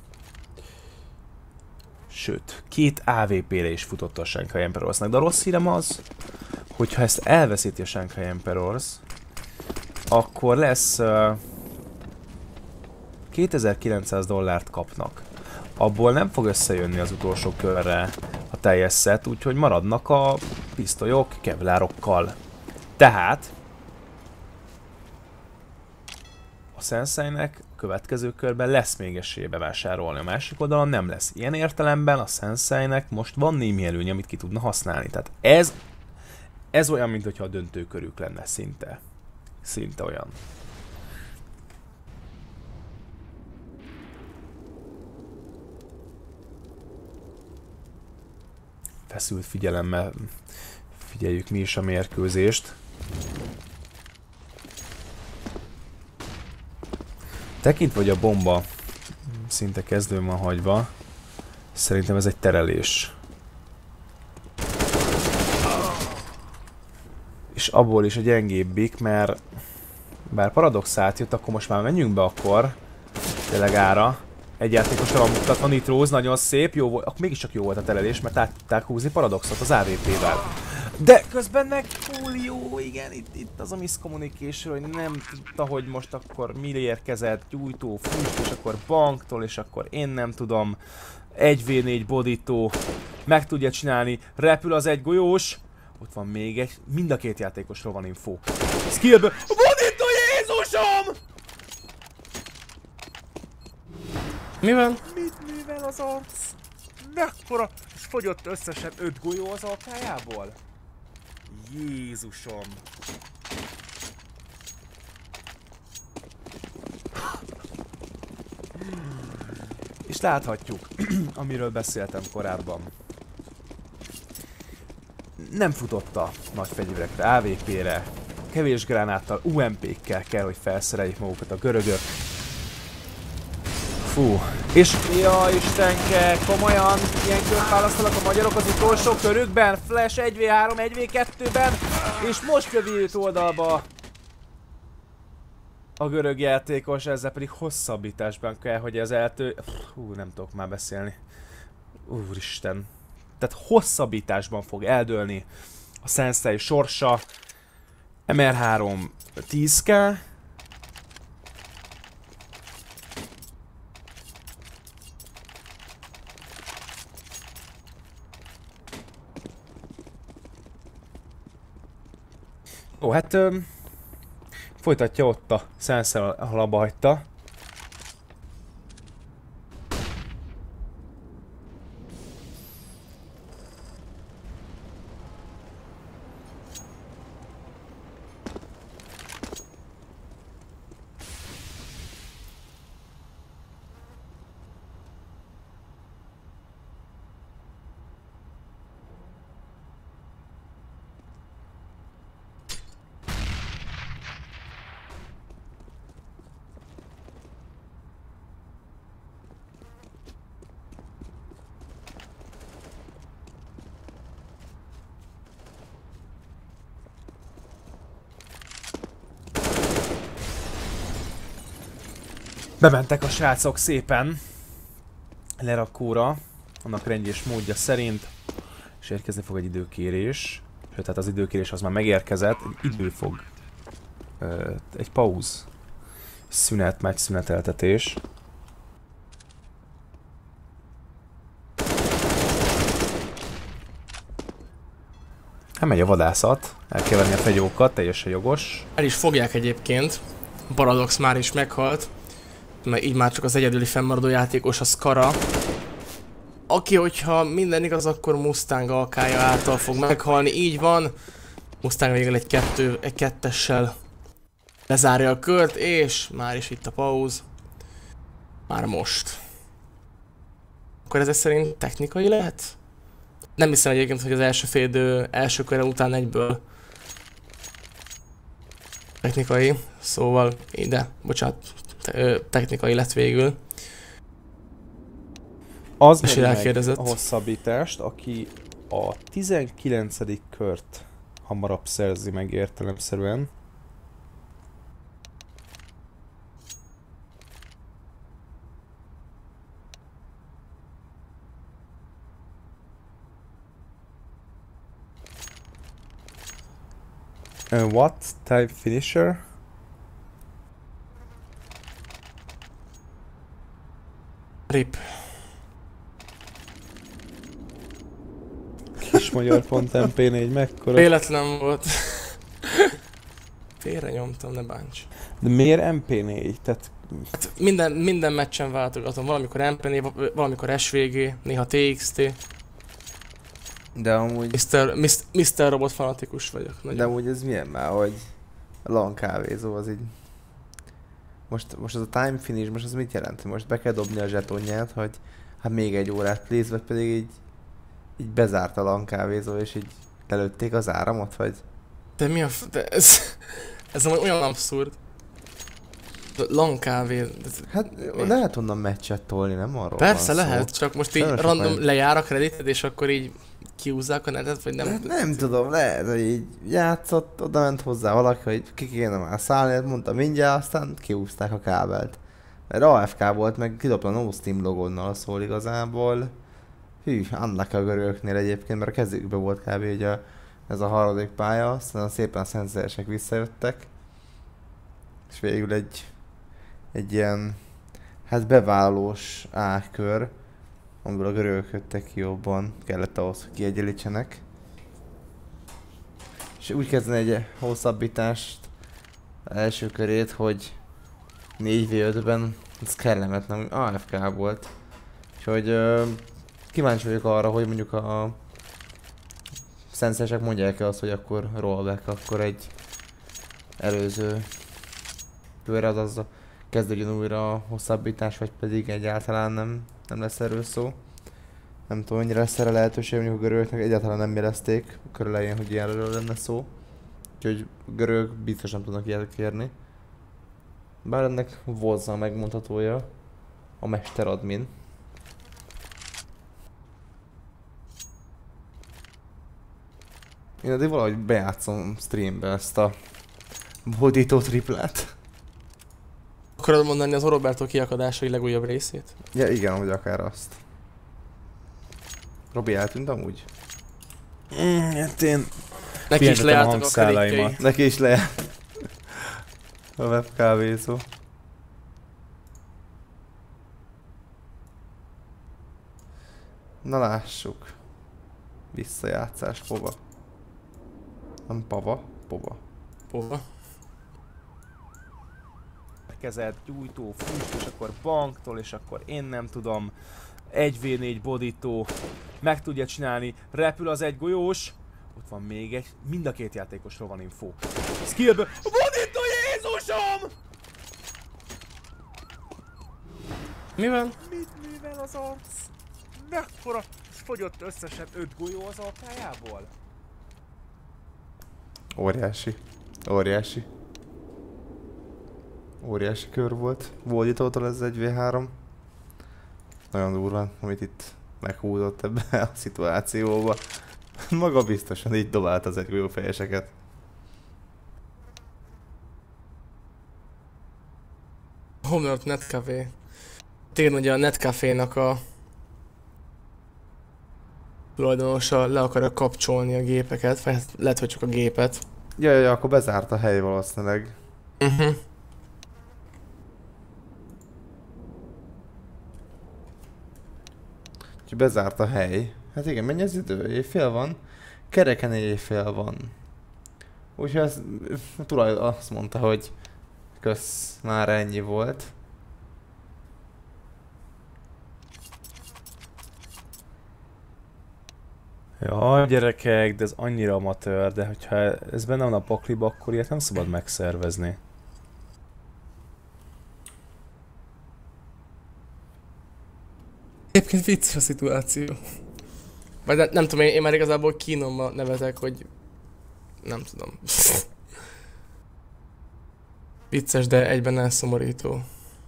Sőt, két á vé pére is futott a Shanghai Emperorsnak, de a rossz hírem az, hogyha ezt elveszíti a Shanghai Emperors, akkor lesz uh, kétezer-kilencszáz dollárt kapnak. Abból nem fog összejönni az utolsó körre a teljes szett, úgyhogy maradnak a pisztolyok kevlárokkal. Tehát a Senseinek a következő körben lesz még esélye bevásárolni, a másik oldalon nem lesz. Ilyen értelemben a Senseinek most van némi előnye, amit ki tudna használni. Tehát ez, ez olyan, mintha a döntőkörük lenne szinte. Szinte olyan. Feszült figyelemmel figyeljük mi is a mérkőzést. Tekintve, hogy a bomba szinte kezdőn van hagyva, szerintem ez egy terelés. És abból is a gyengébbik, mert bár Paradox átjött, akkor most már menjünk be akkor. Tényleg ára. Egy játékosra van mutatva, Nitróz, nagyon szép, jó volt, akkor mégiscsak jó volt a terelés, mert át tudták húzni Paradoxot az á vé pével. De közben meg Curio, igen, itt, itt az a miscommunication, hogy nem tudta, hogy most akkor mi érkezett, gyújtó, füst, és akkor banktól, és akkor én nem tudom, egy vé négy bodító, meg tudja csinálni, repül az egy golyós, ott van még egy, mind a két játékosról van info. Skillből, bodító, Jézusom! Mi van? Mit művel az arc? Mekkora? És fogyott összesen öt golyó az alkájából? Jézusom! És láthatjuk, amiről beszéltem korábban. Nem futott a nagy fegyverekre, á vé pére, kevés gránáttal, u em pékkel kell, hogy felszereljék magukat a görögök. Fú, és ja istenke, komolyan ilyen kört választanak a magyarok az utolsó körükben, Flash egy vé három, egy vé kettőben, és most lövi őt oldalba a görög játékos, ezzel pedig hosszabbításban kell, hogy ez eltő... Hú, nem tudok már beszélni. Úristen. Tehát hosszabbításban fog eldőlni a Sensei sorsa. em er három tíz ká. Ó, hát ö, folytatja ott a Sensei, ahol abba hagyta. Bementek a srácok szépen lerakóra, annak rendjes módja szerint, és érkezni fog egy időkérés. Sőt, tehát az időkérés az már megérkezett, egy idő fog, ö, egy pauz, szünet, meccs szüneteltetés. Hát megy a vadászat, el kell venni a fegyókat, teljesen jogos. El is fogják egyébként, Paradox már is meghalt. Mert így már csak az egyedüli fennmaradó játékos a Skara. Aki, hogyha minden igaz, akkor Mustang alkája által fog meghalni. Így van. Mustang végül egy, kettő, egy kettessel lezárja a kört, és már is itt a pauz. Már most. Akkor ez szerint technikai lehet? Nem hiszem egyébként, hogy az első félidő első körre után egyből technikai, szóval ide, bocsánat, technikai lett végül. Az meg elkérdezett a hosszabbítást, aki a tizenkilencedik kört hamarabb szerzi meg értelemszerűen. Uh, what type finisher? Rip. Kis magyar pont em pé négy mekkora? Véletlen volt. Félre nyomtam, ne bánts. De miért em pé négy? Tehát... Hát minden, minden meccsen váltogatom. Valamikor em pé négy, valamikor es vé gé, néha té iksz té. De amúgy... miszter, miszter Robot fanatikus vagyok. Nagyon. De amúgy ez milyen már, hogy a LAN kávézó az így... Most, most az a time finish, most az mit jelent? Most be kell dobni a zsetonját, hogy hát még egy órát please, vagy pedig így, így bezárt a LAN kávézó, és így lelőtték az áramot, vagy? De mi a f... De ez... Ez olyan abszurd. LAN kávé... Hát mi? Lehet onnan meccset tolni, nem arról persze van lehet, szó. csak most így Sajnos random majd... lejár a kredited, és akkor így kiúzzák a netet, vagy nem? Hát nem tudom, lehet, hogy így játszott, oda ment hozzá valaki, hogy ki kéne már szállni, mondta mindjárt, aztán kiúzták a kábelt. Mert á ef ká volt, meg kidobta a No Steam logonnal szól igazából. Hű, annak a görögöknél egyébként, mert a kezükbe volt kb. Ugye ez a harmadik pálya, aztán szépen a szenszeresek visszajöttek. És végül egy, egy ilyen, hát bevállalós A-kör, amiből a görögök jöttek ki jobban, kellett ahhoz, hogy kiegyenlítsenek. És úgy kezdeni egy hosszabbítást, az első körét, hogy négy vé ötben ez kellemetlen, á ef ká volt. Úgyhogy uh, kíváncsi vagyok arra, hogy mondjuk a szenszeresek mondják el azt, hogy akkor rollback, akkor egy előző körre, azaz kezdődjön újra a hosszabbítás, vagy pedig egyáltalán nem, nem lesz erről szó. Nem tudom, mennyire lesz erre lehetőség, mondjuk a görögöknek egyáltalán nem jelezték a kör elején, hogy ilyenről lenne szó. Úgyhogy a görögök biztos nem tudnak ilyet kérni. Bár ennek volt a megmondhatója, a mesteradmin. Én addig valahogy bejátszom streambe ezt a hódító triplát. Akarod mondani az Roberto kiakadásai legújabb részét? Ja igen, hogy akár azt. Robi eltűnt amúgy? Mm, hát én... Neki is leálltak a kerékei. Neki is leállt. A webkávézó. Na lássuk. Visszajátszás, pova. Nem pava, pova. Pova. Kezed, gyújtó, füst, és akkor banktól, és akkor én nem tudom. egy vé négy bodító. Meg tudja csinálni. Repül az egy golyós. Ott van még egy. Mind a két játékosról van info. Skillből. Bodító, Jézusom! Mi van? Mit művel az arc? Mekkora fogyott összesen öt golyó az alkájából? Óriási. Óriási. Óriási kör volt. Bodítótól ez egy vé három. Nagyon durván, amit itt meghúzott ebbe a szituációba. Maga biztosan így dobált az egy fejeseket. Homeworld Netcafé. Tényleg ugye a Netcafé-nak a tulajdonosa le akarja kapcsolni a gépeket, vagy lehet, hogy csak a gépet. Ja, ja, ja, akkor bezárt a hely valószínűleg. Uh-huh. Úgyhogy bezárt a hely. Hát igen, mennyi az idő? Éjfél van? Kereken éjfél van. Úgyhogy az, a tulaj azt mondta, hogy kösz, már ennyi volt. Ja, gyerekek, de ez annyira amatőr, de hogyha ez benne van a pakliba, akkor ilyet nem szabad megszervezni. Egyébként vicces a szituáció. Vagy ne, nem tudom, én, én már igazából kínomba nevetek, hogy... Nem tudom. Vicces, de egyben elszomorító.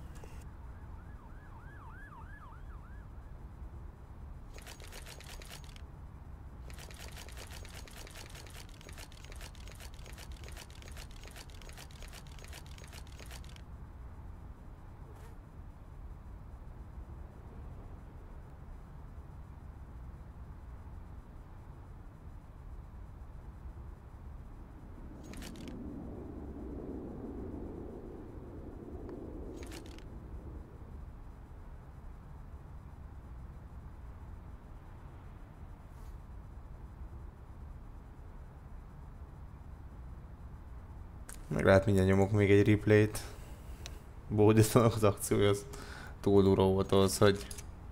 Meg lehet mindjárt nyomok még egy replayt. Bódítanak az akciója, az túl durva volt ahhoz, hogy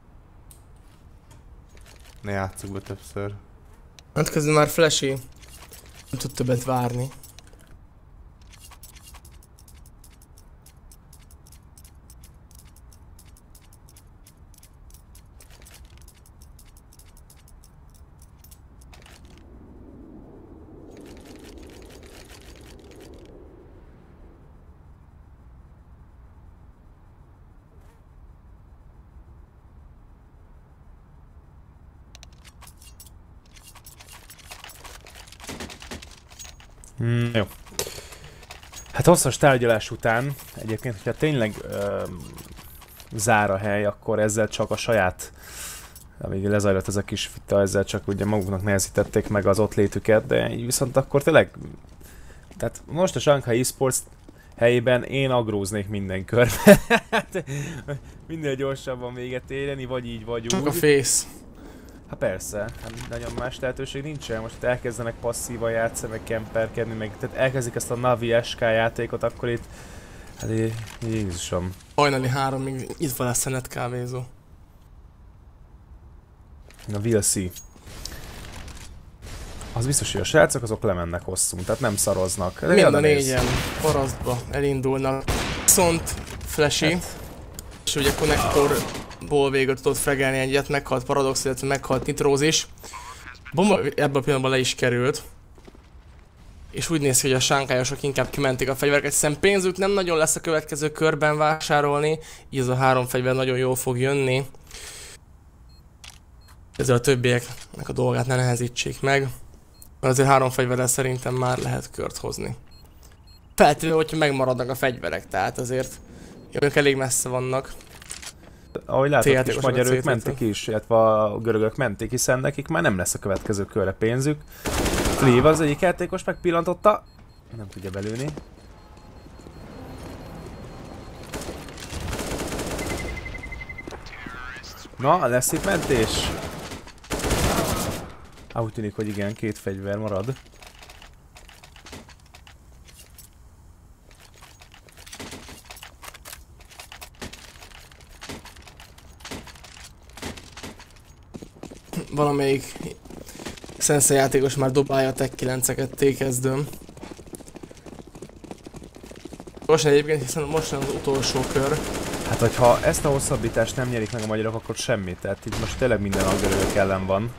ne játsszuk be többször. Hát közben már Flashy nem tud többet várni. Hmm, jó. Hát hosszas tárgyalás után, egyébként, hogyha tényleg ö, zár a hely, akkor ezzel csak a saját, amíg lezajlott ez a kis vita, ezzel csak ugye maguknak nehezítették meg az ott létüket, de így viszont akkor tényleg, tehát most a Shanghai Esports helyében én agróznék minden körbe. Minél gyorsabban véget érni, vagy így, vagy úgy. Csak a face. Hát persze, hát nagyon más lehetőség nincsen, most elkezdenek passzívan játszani, meg kemperkedni, meg tehát elkezdik ezt a Navi es ká játékot, akkor itt, hát Jézusom. Hajnali háromig itt van lesz a netkávézó. Na, we'll see. Az biztos, hogy a srácok azok lemennek hosszú, tehát nem szaroznak. Mind a négyen parasztba elindulnak. Viszont Flashy, hát. És ugye konnektorból végül tudott fregelni egyet, meghalt Paradox, illetve meghalt Nitróz is. Bomba ebben a pillanatban le is került. És úgy néz ki, hogy a sánkályosok inkább kimentik a fegyvereket, hiszen pénzük nem nagyon lesz a következő körben vásárolni, így ez a három fegyver nagyon jól fog jönni. Ezzel a többieknek a dolgát ne nehezítsék meg. Azért három fegyverrel szerintem már lehet kört hozni. Feltétlenül, hogyha megmaradnak a fegyverek, tehát azért Ők elég messze vannak. Ahogy látod, is Játékosok a magyarok cé-től. mentik is, illetve a görögök mentik, hiszen nekik már nem lesz a következő körre pénzük. Fleave az egyik játékos megpillantotta, nem tudja belőni. Na, lesz itt mentés? Ah, úgy tűnik, hogy igen, két fegyver marad. Valamelyik Sensei játékos már dobálja a Tech kilenceket T-kezdőn. Most egyébként, hiszen most az utolsó kör. Hát, hogyha ezt a hosszabbítást nem nyerik meg a magyarok, akkor semmit. Tehát itt most tényleg minden a görögök ellen van.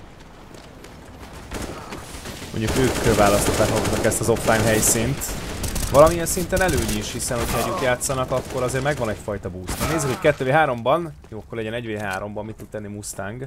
Mondjuk ők választották maguknak ezt az offline helyszínt. Valamilyen szinten előny is, hiszen hogyha együtt játszanak, akkor azért megvan egyfajta boost. Na, nézzük, hogy kettő vé háromban, jó, akkor legyen egy vé háromban, mit tud tenni Mustang.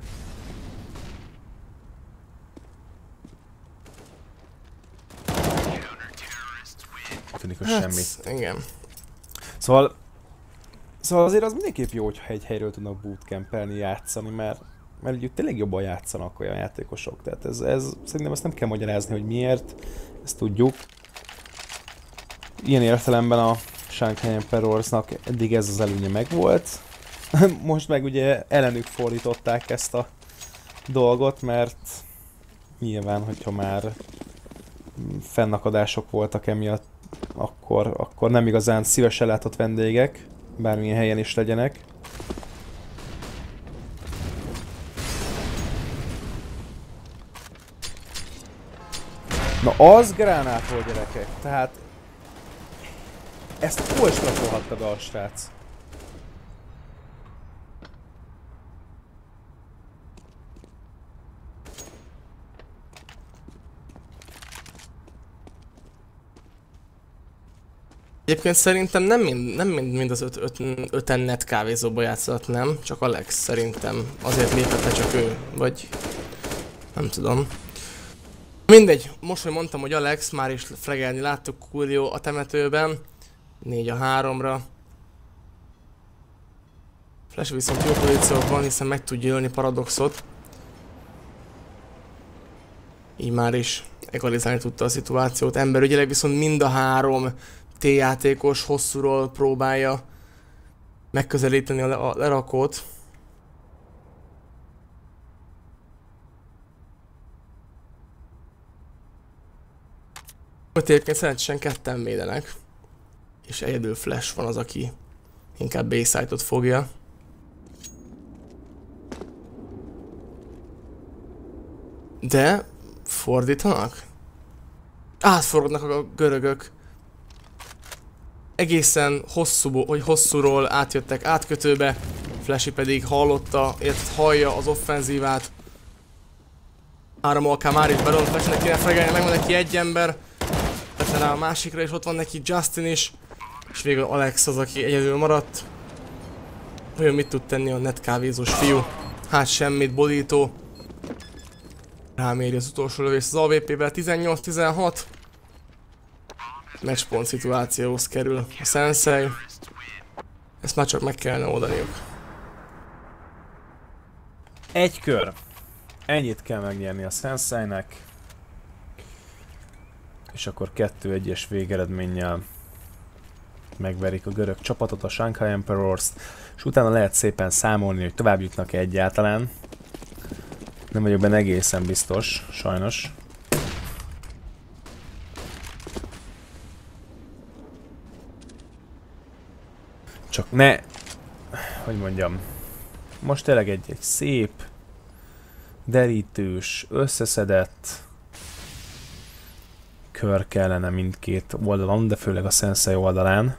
Tűnik, hogy Hát, semmit. igen. Szóval, szóval azért az mindenképp jó, hogyha egy helyről tudnak bootcampelni, játszani, mert, mert úgy tényleg jobban játszanak olyan játékosok. Tehát ez, ez, szerintem ezt nem kell magyarázni, hogy miért, ezt tudjuk. Ilyen értelemben a Shanghai Emperorsnak eddig ez az előnye megvolt. Most meg ugye ellenük fordították ezt a dolgot, mert nyilván, hogyha már fennakadások voltak emiatt, akkor, akkor nem igazán szívesen látott vendégek, bármilyen helyen is legyenek. Na az gránát volt, gyerekek, tehát ezt hol strafolhatta be a srác? Egyébként szerintem nem mind, nem mind, mind az öt, öt, öten net kávézóba játszott, nem? Csak Alex szerintem. Azért lépett le csak ő. Vagy... nem tudom. Mindegy. Most, hogy mondtam, hogy Alex, már is fregelni láttuk Coolio a temetőben. négy a háromra. Flash viszont jó pozícióban, hiszen meg tudja ölni Paradoxot. Így már is egalizálni tudta a szituációt. Emberügyileg viszont mind a három T-játékos hosszúról próbálja megközelíteni a, le a lerakót. Ott egyébként szerencsésen ketten védenek. És egyedül Flash van az, aki inkább B-side-ot fogja. De fordítanak? Átfordulnak a görögök. Egészen hosszú, hogy hosszúról átjöttek átkötőbe, Flashy pedig hallotta, illetve hallja az offenzívát. Három alká már is belőle, Flashnek kéne fregelni, megvan neki egy ember. Tette rá a másikra, és ott van neki Justin is. És végül Alex az, aki egyedül maradt. Olyan mit tud tenni a netkávézós fiú? Hát semmit, Bolító. Ráméri az utolsó lövést az á vé pé-vel, tizennyolc tizenhat. Matchpoint szituációhoz kerül a Sensei. Ezt már csak meg kellene oldaniuk. Egy kör. Ennyit kell megnyerni a Senseinek. És akkor kettő egyes végeredménnyel megverik a görög csapatot, a Shanghai Emperors-t, és utána lehet szépen számolni, hogy tovább jutnak-e egyáltalán. Nem vagyok benne egészen biztos, sajnos. Csak ne... hogy mondjam... Most tényleg egy, egy szép, derítős, összeszedett kör kellene mindkét oldalon, de főleg a Sensei oldalán.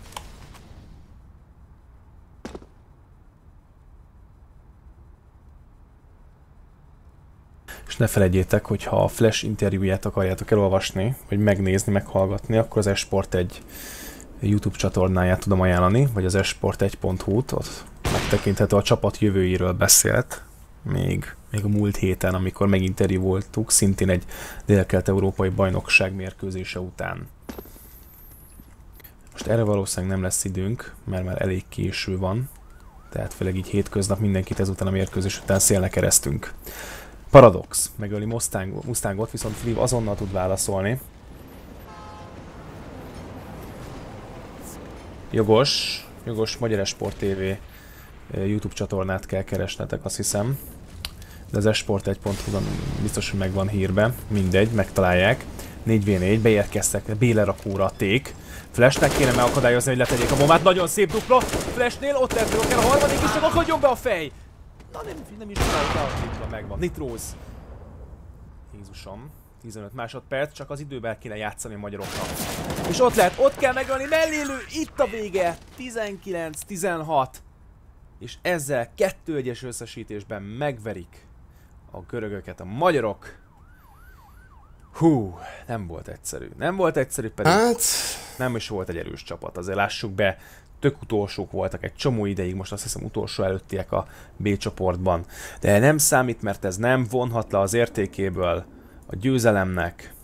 És ne felejtjétek, hogy ha a Flash interjúját akarjátok elolvasni, vagy megnézni, meghallgatni, akkor az Esport egy YouTube csatornáját tudom ajánlani, vagy az esport egy pont hu-t, ott megtekinthető, a csapat jövőjéről beszélt, még, még a múlt héten, amikor meginterjú voltuk, szintén egy dél-kelet-európai bajnokság mérkőzése után. Most erre valószínűleg nem lesz időnk, mert már elég késő van. Tehát főleg így hétköznap mindenkit ezután a mérkőzés után szélnek keresztünk. Paradox megöli Mustang, Mustangot, viszont Fliv azonnal tud válaszolni. Jogos, jogos, Magyar Esport té vé YouTube csatornát kell keresnetek, azt hiszem. De az esport egy pont hu biztos, hogy megvan hírbe. Mindegy, megtalálják. négy vé négy, beérkeztek, B-lerakóra a ték. Flashnek kéne megakadályozni, hogy letegyék a bombát. Nagyon szép dupla. Flashnél ott lehet, kell a harmadik is, csak akadjon be a fej! Na nem, nem is rá, a dupla megvan. Nitróz. Jézusom. tizenöt másodperc, csak az időben kéne játszani a magyaroknak. És ott lehet, ott kell megölni, mellélő, itt a vége! tizenkilenc tizenhat. És ezzel kettő egyes összesítésben megverik a görögöket a magyarok. Hú, nem volt egyszerű. Nem volt egyszerű, pedig Hát... nem is volt egy erős csapat. Azért lássuk be, tök utolsók voltak egy csomó ideig, most azt hiszem utolsó előttiek a B csoportban. De nem számít, mert ez nem vonhat le az értékéből a győzelemnek.